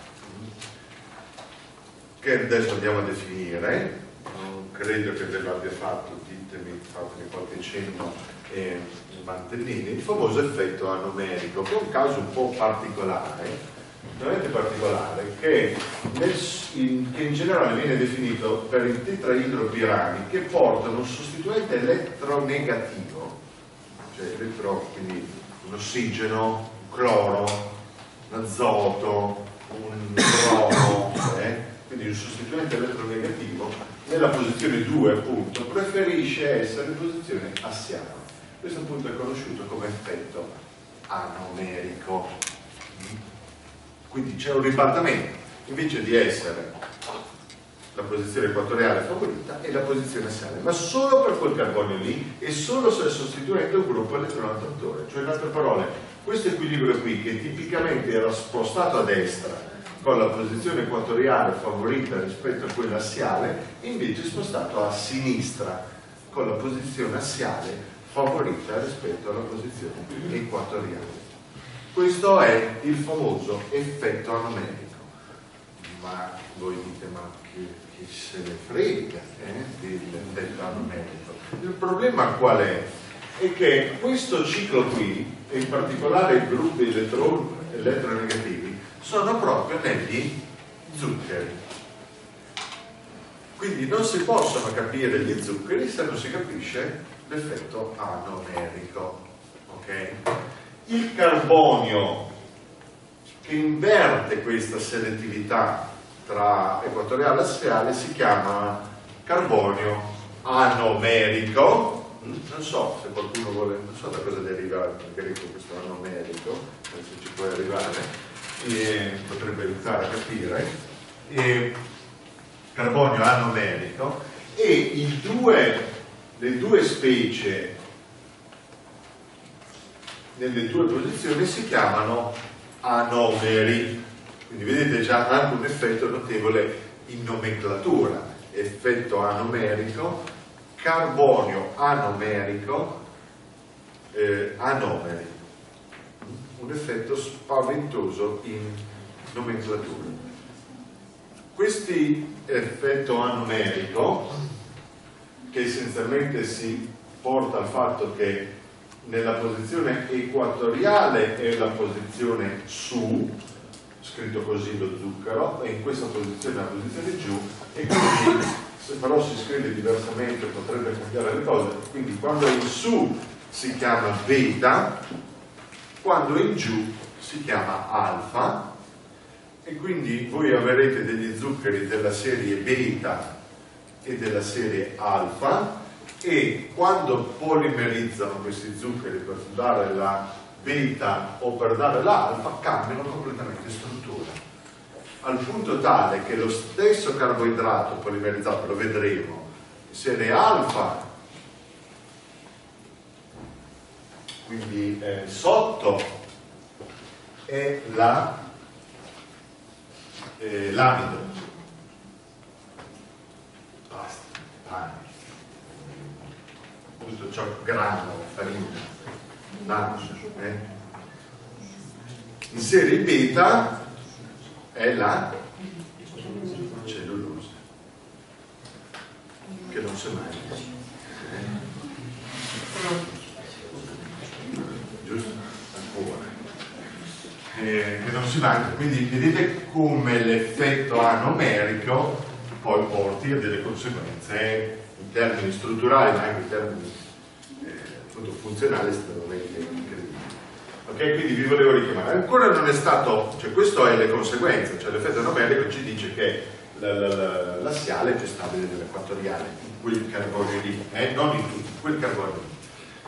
che adesso andiamo a definire. Non credo che ve l'abbia fatto, ditemi, fatemi qualche cenno e mantellini. Il famoso effetto anomerico, che è un caso un po' particolare, veramente particolare, che, nel, in, che in generale viene definito per il tetraidropirani, che portano un sostituente elettronegativo, cioè elettro, quindi un ossigeno, un cloro, un azoto, un bromo, eh? Quindi un sostituente elettronegativo nella posizione due, appunto, preferisce essere in posizione assiale. Questo appunto è conosciuto come effetto anomerico. Quindi c'è un ribaltamento, invece di essere la posizione equatoriale favorita è la posizione assiale, ma solo per quel carbonio lì e solo se è sostituendo il gruppo elettrono-attrattore. Cioè, in altre parole, questo equilibrio qui, che tipicamente era spostato a destra con la posizione equatoriale favorita rispetto a quella assiale, invece è spostato a sinistra con la posizione assiale favorita rispetto alla posizione equatoriale. Questo è il famoso effetto anomerico. Ma voi dite, ma chi, chi se ne frega eh, dell'effetto anomerico? Il problema qual è? È che questo ciclo qui, e in particolare i gruppi elettro, elettronegativi, sono proprio negli zuccheri. Quindi non si possono capire gli zuccheri se non si capisce l'effetto anomerico. Ok? Il carbonio che inverte questa selettività tra equatoriale e assiale si chiama carbonio anomerico. Non so se qualcuno vuole, non so da cosa deriva in greco questo anomerico, se ci può arrivare, e potrebbe aiutare a capire. E carbonio anomerico, e i due, le due specie nelle due posizioni si chiamano anomeri. Quindi vedete già anche un effetto notevole in nomenclatura: effetto anomerico, carbonio anomerico, eh, anomeri. Un effetto spaventoso in nomenclatura. Questi effetto anomerico, che essenzialmente si porta al fatto che nella posizione equatoriale è la posizione su, scritto così lo zucchero, e in questa posizione è la posizione giù, e quindi se però si scrive diversamente potrebbe cambiare le cose. Quindi quando è in su si chiama beta, quando è in giù si chiama alfa, e quindi voi avrete degli zuccheri della serie beta e della serie alfa, e quando polimerizzano questi zuccheri per dare la beta o per dare l'alfa cambiano completamente struttura, al punto tale che lo stesso carboidrato polimerizzato, lo vedremo, serie alfa, quindi eh, sotto è la eh, l'amido, basta, pane, tutto ciò, grano, farina, l'amido, eh? In serie beta è la cellulosa, che non si mangia, eh? Giusto? Ancora. Eh, che non si mangia, quindi vedete come l'effetto anomerico poi porti a delle conseguenze in termini strutturali, ma anche in termini eh, appunto funzionali estremamente incredibili. Ok, quindi vi volevo richiamare. Ancora non è stato, cioè questo è le conseguenze, cioè l'effetto anomerico ci dice che l'assiale è più stabile dell'equatoriale, in quel carbonio lì, eh, non in tutti, quel carbonio lì.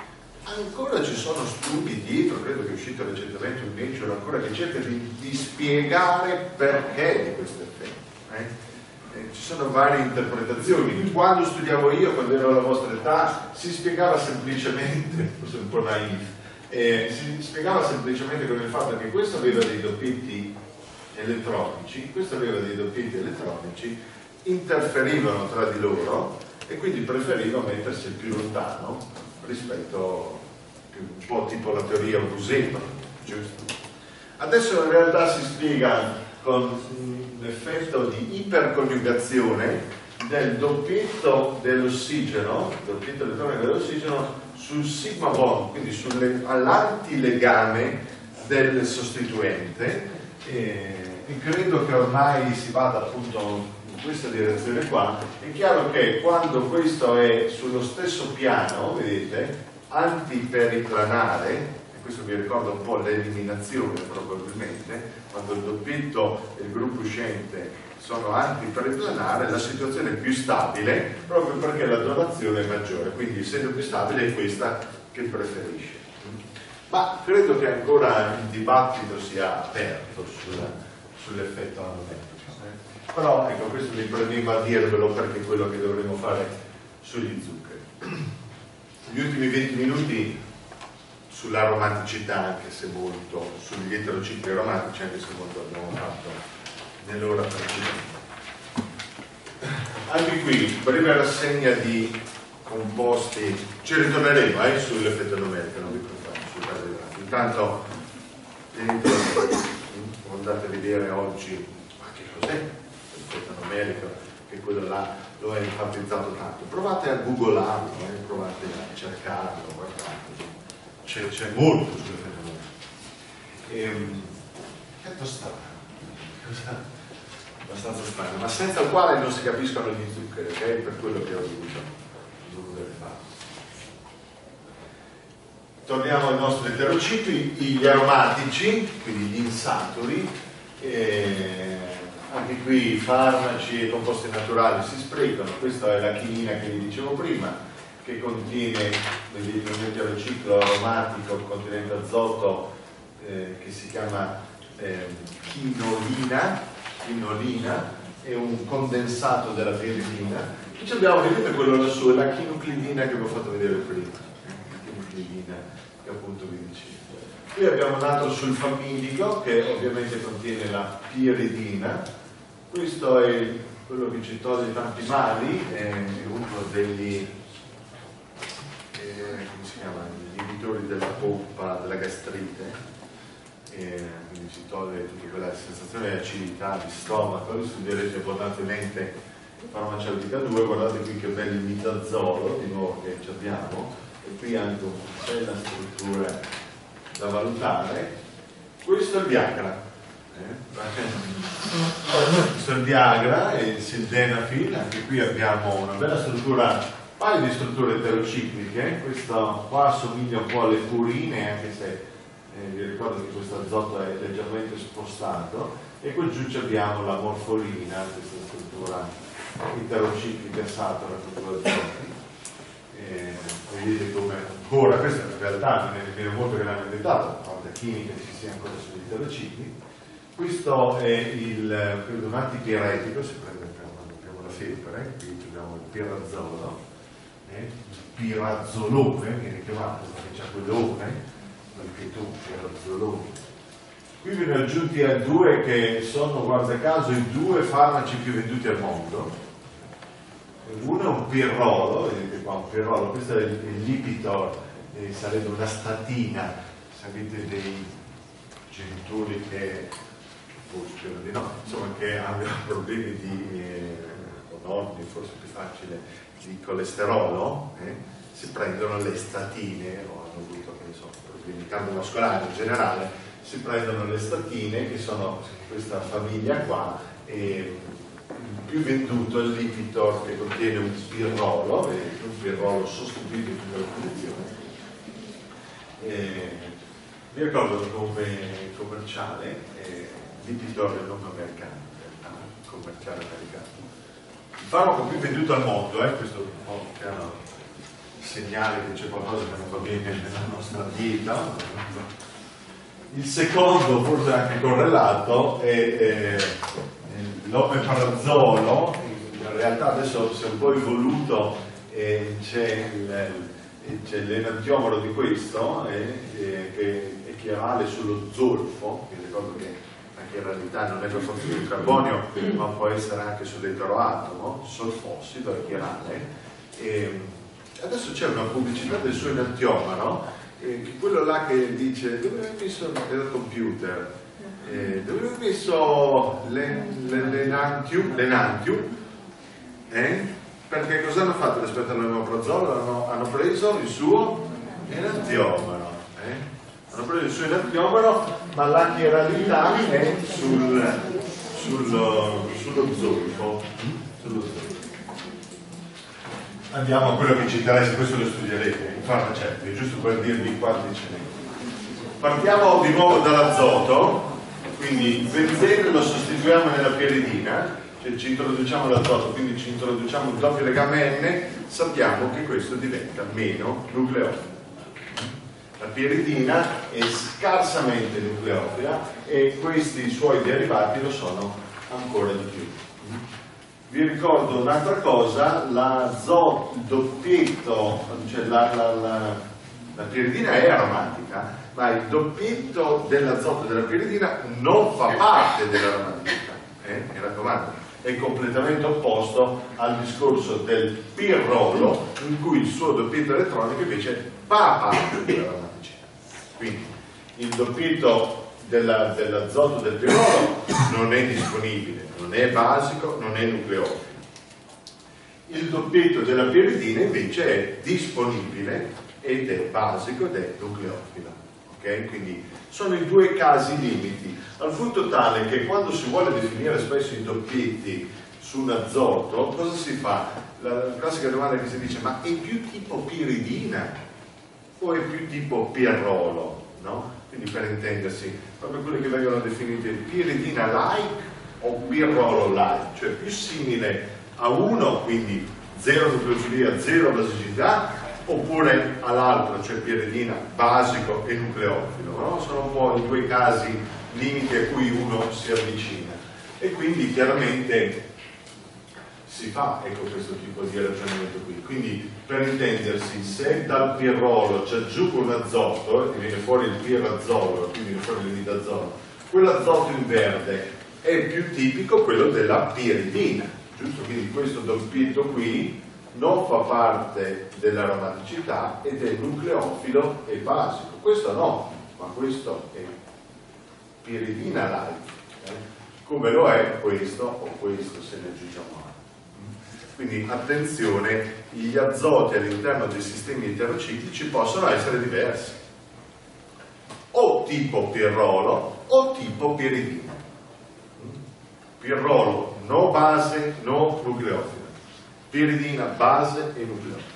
ancora ci sono studi dietro, credo che è uscito recentemente un Nature ancora che cerca di, di spiegare perché di questo effetto. Eh? Eh, ci sono varie interpretazioni. Quando studiavo io, quando ero alla vostra età, si spiegava semplicemente, forse un po' naif, eh, si spiegava semplicemente con il fatto che questo aveva dei doppetti elettronici, questo aveva dei doppetti elettronici, interferivano tra di loro e quindi preferiva mettersi più lontano rispetto un po' tipo la teoria Busema, giusto? Adesso in realtà si spiega con un effetto di iperconiugazione del doppietto dell'ossigeno, il doppietto elettronico dell'ossigeno sul sigma bond, quindi all'antilegame del sostituente, e, e credo che ormai si vada appunto in questa direzione qua. È chiaro che quando questo è sullo stesso piano, vedete, antiperiplanare, e questo vi ricorda un po' l'eliminazione probabilmente, quando il doppietto e il gruppo uscente sono antiperiplanare, la situazione è più stabile proprio perché la donazione è maggiore, quindi essendo più stabile è questa che preferisce. Ma credo che ancora il dibattito sia aperto sull'effetto anometico, eh? Però ecco, questo mi premeva a dirvelo perché è quello che dovremo fare sugli zuccheri. Gli ultimi venti minuti sull'aromaticità, anche se molto, sugli eterocicli aromatici, anche se molto abbiamo fatto nell'ora precedente. Anche qui, breve rassegna di composti, ci ritorneremo eh, sull'effetto numerico, non vi preoccupate, sul carboidrato. Intanto, andate a vedere oggi, ma che cos'è l'effetto numerico, che quello là lo è enfatizzato tanto. Provate a googlarlo, eh, provate a cercarlo, guardate. C'è molto sull'effetto numerico. Ehm, effetto strano, abbastanza strano, ma senza il quale non si capiscono gli zuccheri, ok? Per quello che ho dovuto, dovuto fare. Torniamo ai nostri eterocicli, gli aromatici, quindi gli insaturi. Eh, anche qui i farmaci e composti naturali si sprecano. Questa è la chinina che vi dicevo prima, che contiene un eterociclo aromatico contenente azoto eh, che si chiama eh, chinolina, chinolina, è un condensato della piridina. E abbiamo, vedete quello lassù, è la chinuclidina che vi ho fatto vedere prima, la chinuclidina che appunto vi dicevo. Qui abbiamo un altro sulfamidico che ovviamente contiene la piridina. Questo è quello che ci toglie tanti mali, è uno degli come si chiama, gli inibitori della poppa, della gastrite, e quindi ci toglie tutta quella sensazione di acidità, di stomaco. Lo studierete abbondantemente farmaceutica due, guardate qui che bello il mitazolo di nuovo che ci abbiamo, e qui anche una bella struttura da valutare. Questo è il Viagra, eh? questo è il Viagra e il sildenafil, anche qui abbiamo una bella struttura, un paio di strutture eterocicliche. Questo qua assomiglia un po' alle purine, anche se eh, vi ricordo che questo azoto è leggermente spostato, e qui giù abbiamo la morfolina, questa struttura eterociclica satura con due azoti. Eh, vedete come ancora, questa in realtà non è nemmeno molto che l'hanno inventato, la chimica ci sia ancora sugli eterocicli. Questo è il, credo, un antipiretico, si prende quando abbiamo la febbre, qui abbiamo il pirazolo. Eh, pirazzolone viene chiamato perché c'è quell'one, anche tu pirazzolone. Qui vi ne aggiunti a due che sono, guarda caso, i due farmaci più venduti al mondo. Uno è un pirrolo, vedete qua un pirrolo, questo è il, il Lipitor, eh, sarebbe una statina, se avete dei genitori che, oh, spero di no, insomma, che abbiano problemi di eh, nonni, forse più facile, di colesterolo, eh, si prendono le statine, o hanno avuto, che ne so, problemi cardiovascolari in generale, si prendono le statine, che sono questa famiglia qua, e il più venduto è il Lipitor, che contiene un pirrolo, vedete, un pirrolo sostituito in tutta la produzione. Eh, vi ricordo come commerciale, eh, Lipitor è il nome americano, in realtà, commerciale americano. Il farmaco più venduto al mondo, eh, questo oh, piano segnale che c'è qualcosa che non va bene nella nostra vita. Il secondo, forse anche correlato, è eh, l'omeprazolo. In realtà adesso si è un po' evoluto, eh, c'è l'enantiomero di questo eh, eh, che è chirale sullo zolfo, vi ricordo che anche in realtà non è per forza di carbonio, ma può essere anche sull'eteroatomo, solfossido è chirale. E adesso c'è una pubblicità del suo enantiomero, eh, quello là che dice dove hai messo il computer, eh, dove hai messo l'enantium, l'enantium, eh? Perché cosa hanno fatto rispetto all'omeprazolo? Hanno, hanno preso il suo enantiomero, eh? hanno preso il suo enantiomero, ma la chiralità è sul, sullo, sullo zolfo. Sullo zolfo. Andiamo a quello che ci interessa, questo lo studierete in farmaceutica, giusto per dirvi quanti ce ne. Partiamo di nuovo dall'azoto, quindi il benzene lo sostituiamo nella piridina, cioè ci introduciamo l'azoto, quindi ci introduciamo il doppio legame N, sappiamo che questo diventa meno nucleofilo. La piridina è scarsamente nucleofila e questi suoi derivati lo sono ancora di più. Vi ricordo un'altra cosa, l'azoto, il doppietto, cioè la, la, la, la piridina è aromatica, ma il doppietto dell'azoto della piridina non fa parte dell'aromaticità, eh? mi raccomando, è completamente opposto al discorso del pirrolo, in cui il suo doppietto elettronico invece fa parte dell'aromaticità. Quindi il doppietto dell'azoto del pirrolo non è disponibile, non è basico, non è nucleofilo. Il doppietto della piridina invece è disponibile ed è basico ed è nucleofilo. Okay? Quindi sono i due casi limiti, al punto tale che quando si vuole definire spesso i doppietti su un azoto, cosa si fa? La classica domanda che si dice: ma è più tipo piridina o è più tipo pirrolo? No? Quindi per intendersi, proprio quelle che vengono definite piridina-like o pirrolo-like, cioè più simile a uno, quindi zero nucleofilia, zero basicità, oppure all'altro, cioè piridina, basico e nucleofilo, no? Sono un po' i due casi limiti a cui uno si avvicina. E quindi chiaramente si fa, ecco, questo tipo di ragionamento qui. Quindi per intendersi, se dal pirrolo ci aggiungo un azoto e viene fuori il pirazolo, quindi viene fuori l'imidazolo, quell'azoto in verde è più tipico quello della piridina, giusto? Quindi questo doppietto qui non fa parte dell'aromaticità ed è nucleofilo e basico. Questo no, ma questo è piridina-like, eh? come lo è questo o questo se ne aggiungiamo altro. Quindi attenzione, gli azoti all'interno dei sistemi eterociclici possono essere diversi, o tipo pirrolo o tipo piridina. Pirrolo no base, no nucleofilo, piridina base e nucleofilo.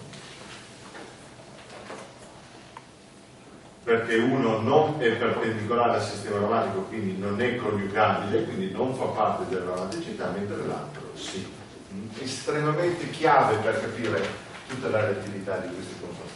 Perché uno non è perpendicolare al sistema aromatico, quindi non è coniugabile, quindi non fa parte dell'aromaticità, mentre l'altro sì. Estremamente chiave per capire tutta la reattività di questi composti.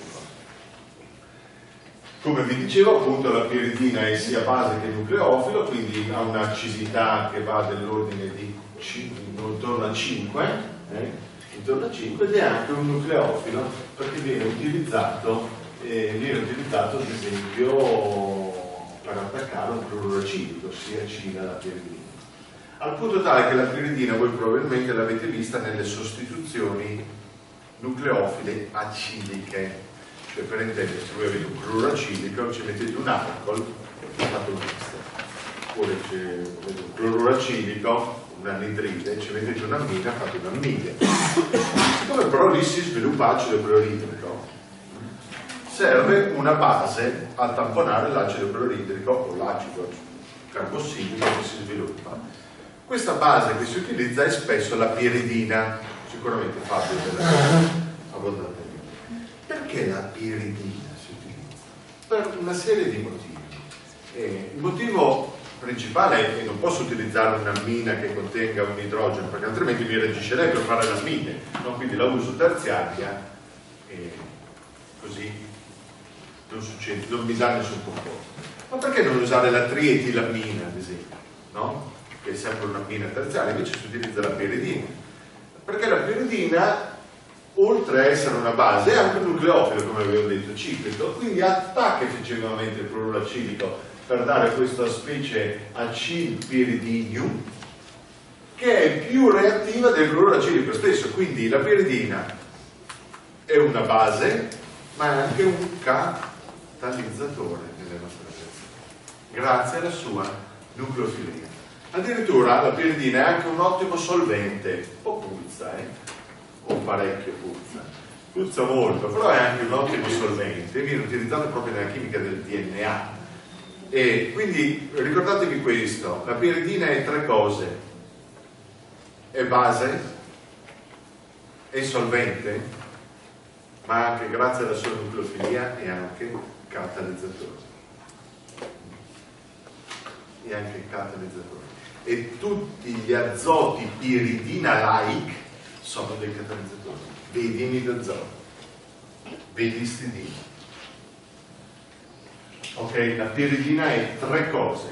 Come vi dicevo, appunto, la piridina è sia base che nucleofilo, quindi ha un'acidità che va dell'ordine di intorno a cinque, eh? intorno a cinque, ed è anche un nucleofilo perché viene utilizzato, eh, viene utilizzato ad esempio per attaccare un cloruro acidico, si acida la piridina. Al punto tale che la piridina voi probabilmente l'avete vista nelle sostituzioni nucleofile acidiche, cioè per intendersi, voi avete un cloruro acidico, ci mettete un alcol e fate un ester, oppure c'è un cloruro acidico, un anidride, ci mettete un'ammide, fate un'ammide. Siccome però lì si sviluppa acido cloridrico, serve una base a tamponare l'acido cloridrico o l'acido carbossilico che si sviluppa. Questa base che si utilizza è spesso la piridina, sicuramente Fabio della abbondantemente. Perché la piridina si utilizza? Per una serie di motivi. Eh, il motivo principale è che non posso utilizzare un'ammina che contenga un idrogeno, perché altrimenti mi reagisce lei per fare l'ammine, no? Quindi la uso terziaria e così non succede, non mi dà nessun composto. Ma perché non usare la trietilamina, ad esempio, no? Che è sempre una ammina terziaria, invece si utilizza la piridina? Perché la piridina, oltre a essere una base, è anche un nucleofilo, come avevo detto, ciclico, quindi attacca effettivamente il cloruro acidico per dare questa specie acilpiridinium, che è più reattiva del cloruro acidico stesso. Quindi la piridina è una base, ma è anche un catalizzatore nelle nostre reazioni, grazie alla sua nucleofilia. Addirittura la piridina è anche un ottimo solvente, un po' puzza, eh? o parecchio puzza, puzza molto, però è anche un ottimo solvente, viene utilizzato proprio nella chimica del D N A. E quindi ricordatevi questo: la piridina è tre cose: è base, è solvente, ma anche grazie alla sua nucleofilia è anche catalizzatore. È anche catalizzatore. E tutti gli azoti piridina-like sono dei catalizzatori. Vedi amidazoto, vedi istidina. Ok, la piridina è tre cose.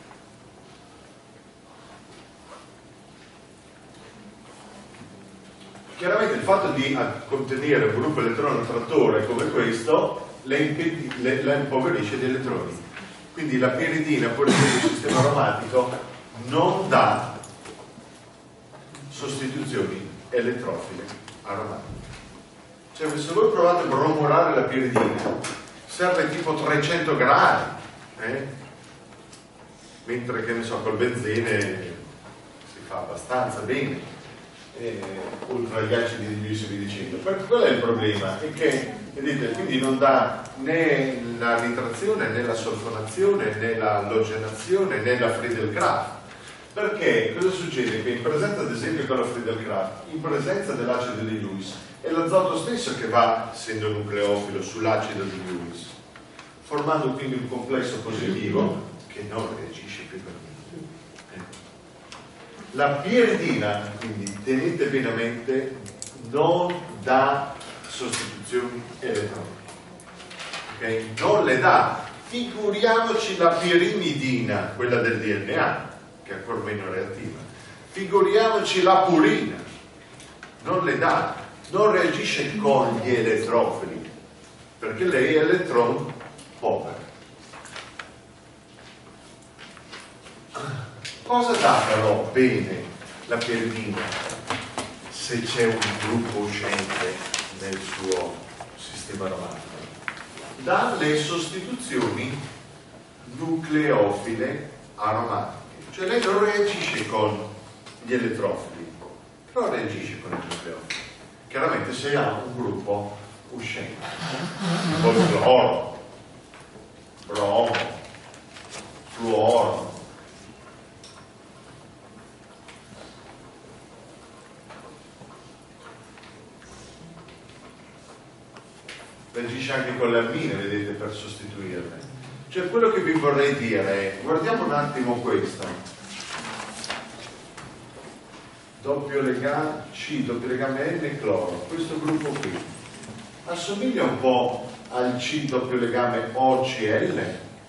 Chiaramente il fatto di contenere un gruppo elettrone attrattore come questo la, le, la impoverisce di elettroni. Quindi la piridina, pur essendo un sistema aromatico, non dà sostituzioni elettrofile aromatiche. Cioè, se voi provate a bromurare la piridina, serve tipo trecento gradi, eh? mentre che ne so, col benzene si fa abbastanza bene, eh, oltre agli acidi di gliusi vi dicendo. Perché qual è il problema? È che, vedete, quindi non dà né la nitrazione, né la solfonazione, né la allogenazione, né la Friedel-Crafts. Perché cosa succede? Che in presenza, ad esempio, con la Friedel-Crafts, in presenza dell'acido di Lewis, è l'azoto stesso che va, essendo nucleofilo, sull'acido di Lewis, formando quindi un complesso positivo che non reagisce più per niente. Eh. La piridina, quindi tenete bene a mente, non dà sostituzioni elettroniche. Okay? Non le dà. Figuriamoci la pirimidina, quella del D N A, che è ancora meno reattiva. Figuriamoci la purina, non le dà, non reagisce con gli elettrofili, perché lei è elettron povera. Cosa dà però bene la piridina se c'è un gruppo uscente nel suo sistema aromatico? Dà le sostituzioni nucleofile aromatiche. Cioè lei non reagisce con gli elettrofili, però reagisce con i nucleofili. Chiaramente se ha un gruppo uscente, poi cloro, bromo, fluoro, reagisce anche con le ammine, vedete, per sostituirle. Cioè quello che vi vorrei dire è, guardiamo un attimo questo, doppio legame C, doppio legame N, cloro, questo gruppo qui assomiglia un po' al C doppio legame O C L,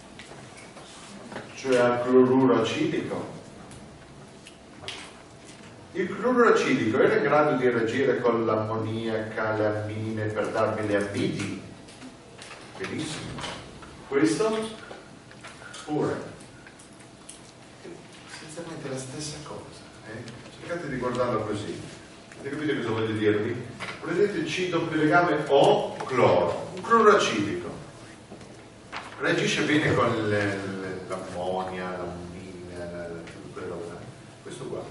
cioè al cloruro acidico. Il cloruro acidico era in grado di reagire con l'ammoniaca, le ammine per darmi le ammidi? Benissimo. Questo pure, essenzialmente la stessa cosa. Eh? Cercate di guardarlo così. Avete capito cosa voglio dirvi? Prendete il C doppio legame O cloro, un cloro acidico. Reagisce bene con l'ammonia, l'ammina, quelle robe. Questo qua.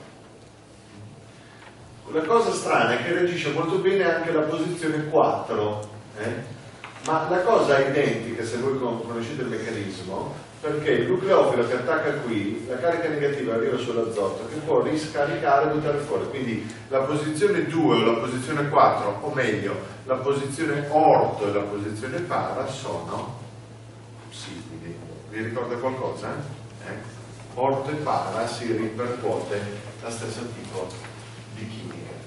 La cosa strana è che reagisce molto bene anche la posizione quattro. Eh? Ma la cosa è identica se voi conoscete il meccanismo, perché il nucleofilo che attacca qui, la carica negativa arriva sull'azoto che può riscaricare e buttare fuori. Quindi la posizione due o la posizione quattro, o meglio, la posizione orto e la posizione para sono simili. Vi ricorda qualcosa? Eh? Orto e para si ripercuote la stessa tipo di chimica.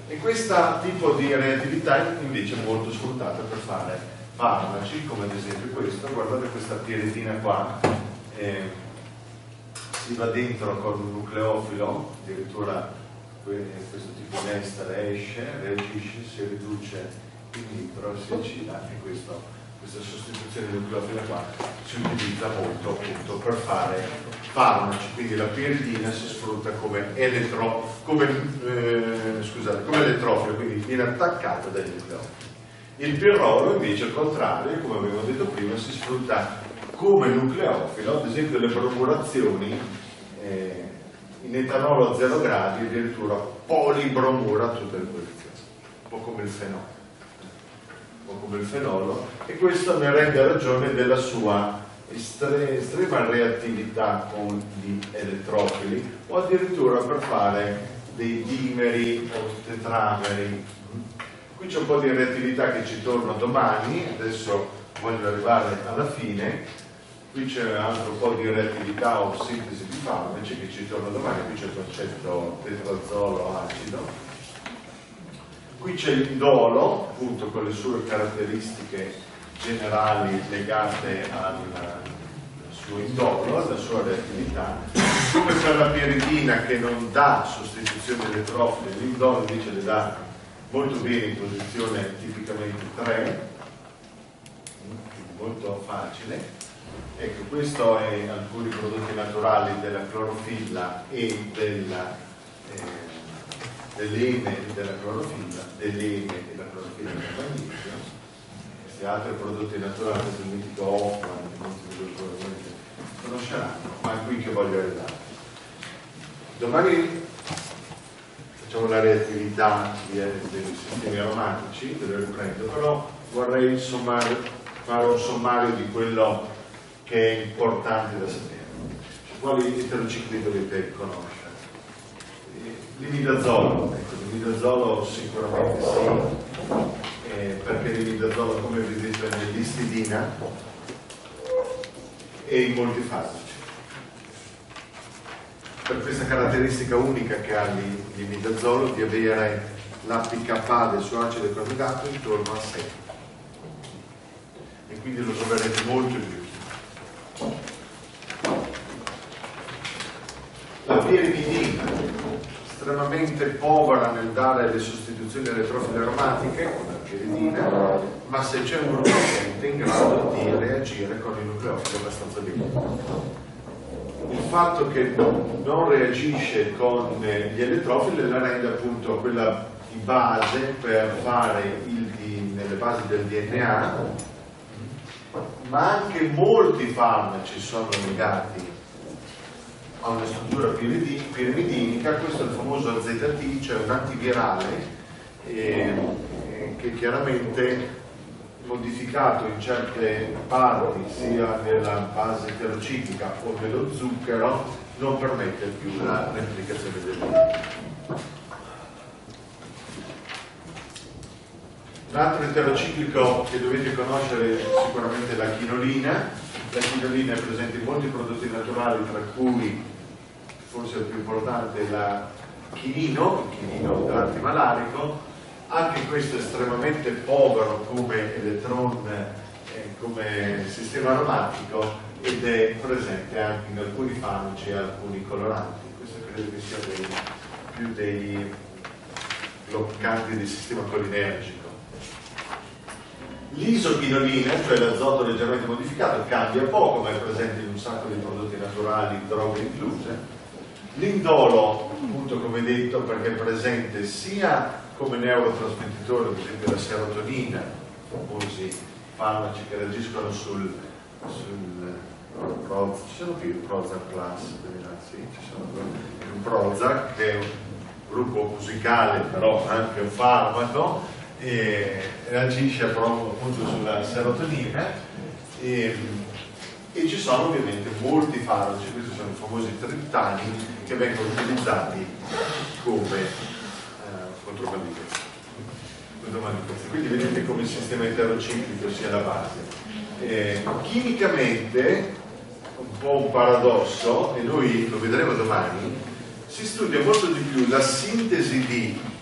E questo tipo di reattività invece è molto sfruttata per fare farmaci, come ad esempio questo. Guardate questa piridina qua, eh, si va dentro con un nucleofilo, addirittura questo tipo di ester esce, reagisce, si riduce in vitro, si accida, e questo, questa sostituzione di nucleofilo qua si utilizza molto appunto per fare farmaci. Quindi la piridina si sfrutta come, elettro, come, eh, scusate, come elettrofilo, quindi viene attaccata dai nucleofili. Il pirrolo invece, al contrario, come abbiamo detto prima, si sfrutta come nucleofilo, ad esempio le bromurazioni eh, in etanolo a zero gradi, addirittura polibromura a tutte le posizioni, un po' come il fenolo, un po' come il fenolo, e questo ne rende ragione della sua estre, estrema reattività con gli elettrofili, o addirittura per fare dei dimeri o tetrameri. Qui c'è un po' di reattività che ci torna domani, adesso voglio arrivare alla fine. Qui c'è un altro po' di reattività o sintesi di farmaci che ci torna domani. Qui c'è il concetto tetrazolo acido. Qui c'è l'indolo, appunto con le sue caratteristiche generali legate al suo indolo, alla sua reattività. Come per la piridina, che non dà sostituzione elettrofile, l'indolo invece le dà molto bene in posizione tipicamente tre, molto facile. Ecco, questo è alcuni prodotti naturali della clorofilla e della, eh, dell'ene della clorofilla, dell'ene e della clorofilla del magnesio. Questi altri prodotti naturali del mitico Hoffman, che molti probabilmente conosceranno, ma è qui che voglio arrivare. Domani facciamo la reattività dei sistemi aromatici, ve lo riprendo, però vorrei sommare, fare un sommario di quello che è importante da sapere. Cioè, quali eterocicli dovete conoscere? L'imidazolo, ecco, l'imidazolo sicuramente sì, eh, perché l'imidazolo, come vi ho detto, è nell'istidina e in molti farmaci. Per questa caratteristica unica che ha l'imidazolo di avere la P K A del suo acido conjugato intorno a sei, e quindi lo troverete molto in più. La pirimidina, estremamente povera nel dare le sostituzioni elettrofile aromatiche, come la piridina, ma se c'è un nucleofile in grado di reagire con il nucleofile abbastanza bene. Il fatto che non reagisce con gli elettrofili la rende appunto quella di base per fare il, nelle basi del D N A, ma anche molti farmaci sono legati a una struttura pirimidinica. Questo è il famoso A Z T, cioè un antivirale eh, che chiaramente modificato in certe parti sia nella base eterociclica o nello zucchero non permette più la replicazione del virus. Un altro eterociclico che dovete conoscere è sicuramente la chinolina. La chinolina è presente in molti prodotti naturali, tra cui forse il più importante è la chinino, il chinino antimalarico. Anche questo è estremamente povero come elettron, eh, come sistema aromatico, ed è presente anche in alcuni farmaci e alcuni coloranti. Questo credo che sia dei, più dei bloccanti del sistema cholinergico. L'isochinolina, cioè l'azoto leggermente modificato, cambia poco, ma è presente in un sacco di prodotti naturali, droghe incluse. L'indolo, appunto come detto, perché è presente sia come neurotrasmettitore, ad esempio la serotonina, famosi farmaci che reagiscono sul, sul Prozac, ci sono più il Prozac Plus, sì, ci sono il Prozac, che è un gruppo musicale, però anche un farmaco, e reagisce proprio appunto sulla serotonina, e, e ci sono ovviamente molti farmaci, questi sono i famosi triptani, che vengono utilizzati come contromandicazione. Quindi vedete come il sistema eterociclico sia la base. Eh, chimicamente, un po' un paradosso, e noi lo vedremo domani, si studia molto di più la sintesi di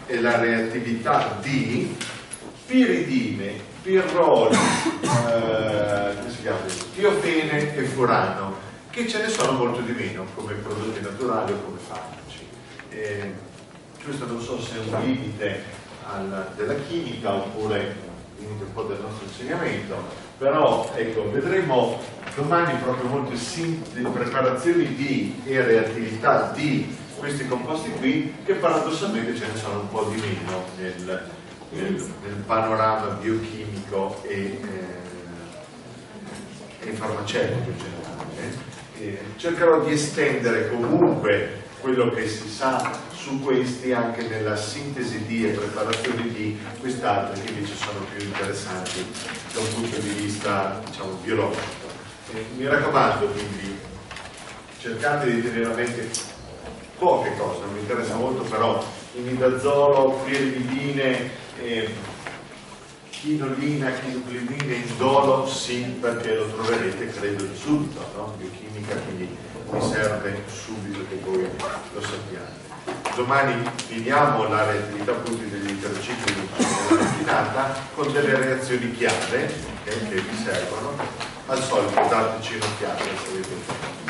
e la reattività di piridine, pirroli, eh, come si chiama? Tiofene e furano, che ce ne sono molto di meno come prodotti naturali o come farmaci. Eh, questo non so se è un limite al, della chimica oppure limite un po' del nostro insegnamento, però ecco, vedremo domani proprio molte preparazioni di e reattività di questi composti qui, che paradossalmente ce ne sono un po' di meno nel, nel, nel panorama biochimico e, eh, e farmaceutico in generale. Eh, cercherò di estendere comunque quello che si sa su questi anche nella sintesi di e preparazione di quest'altri che invece sono più interessanti da un punto di vista, diciamo, biologico. Eh, mi raccomando, quindi cercate di tenere a mente poche cose, non mi interessa molto, però imidazolo, pirimidine, eh, chinolina, chinoclinine, indolo, sì, perché lo troverete credo subito, no? Biochimica, quindi mi serve subito che voi lo sappiate. Domani finiamo la reattività appunto degli intercicli della mattinata con delle reazioni chiave, okay, che vi servono. Al solito dateci un'occhiata se avete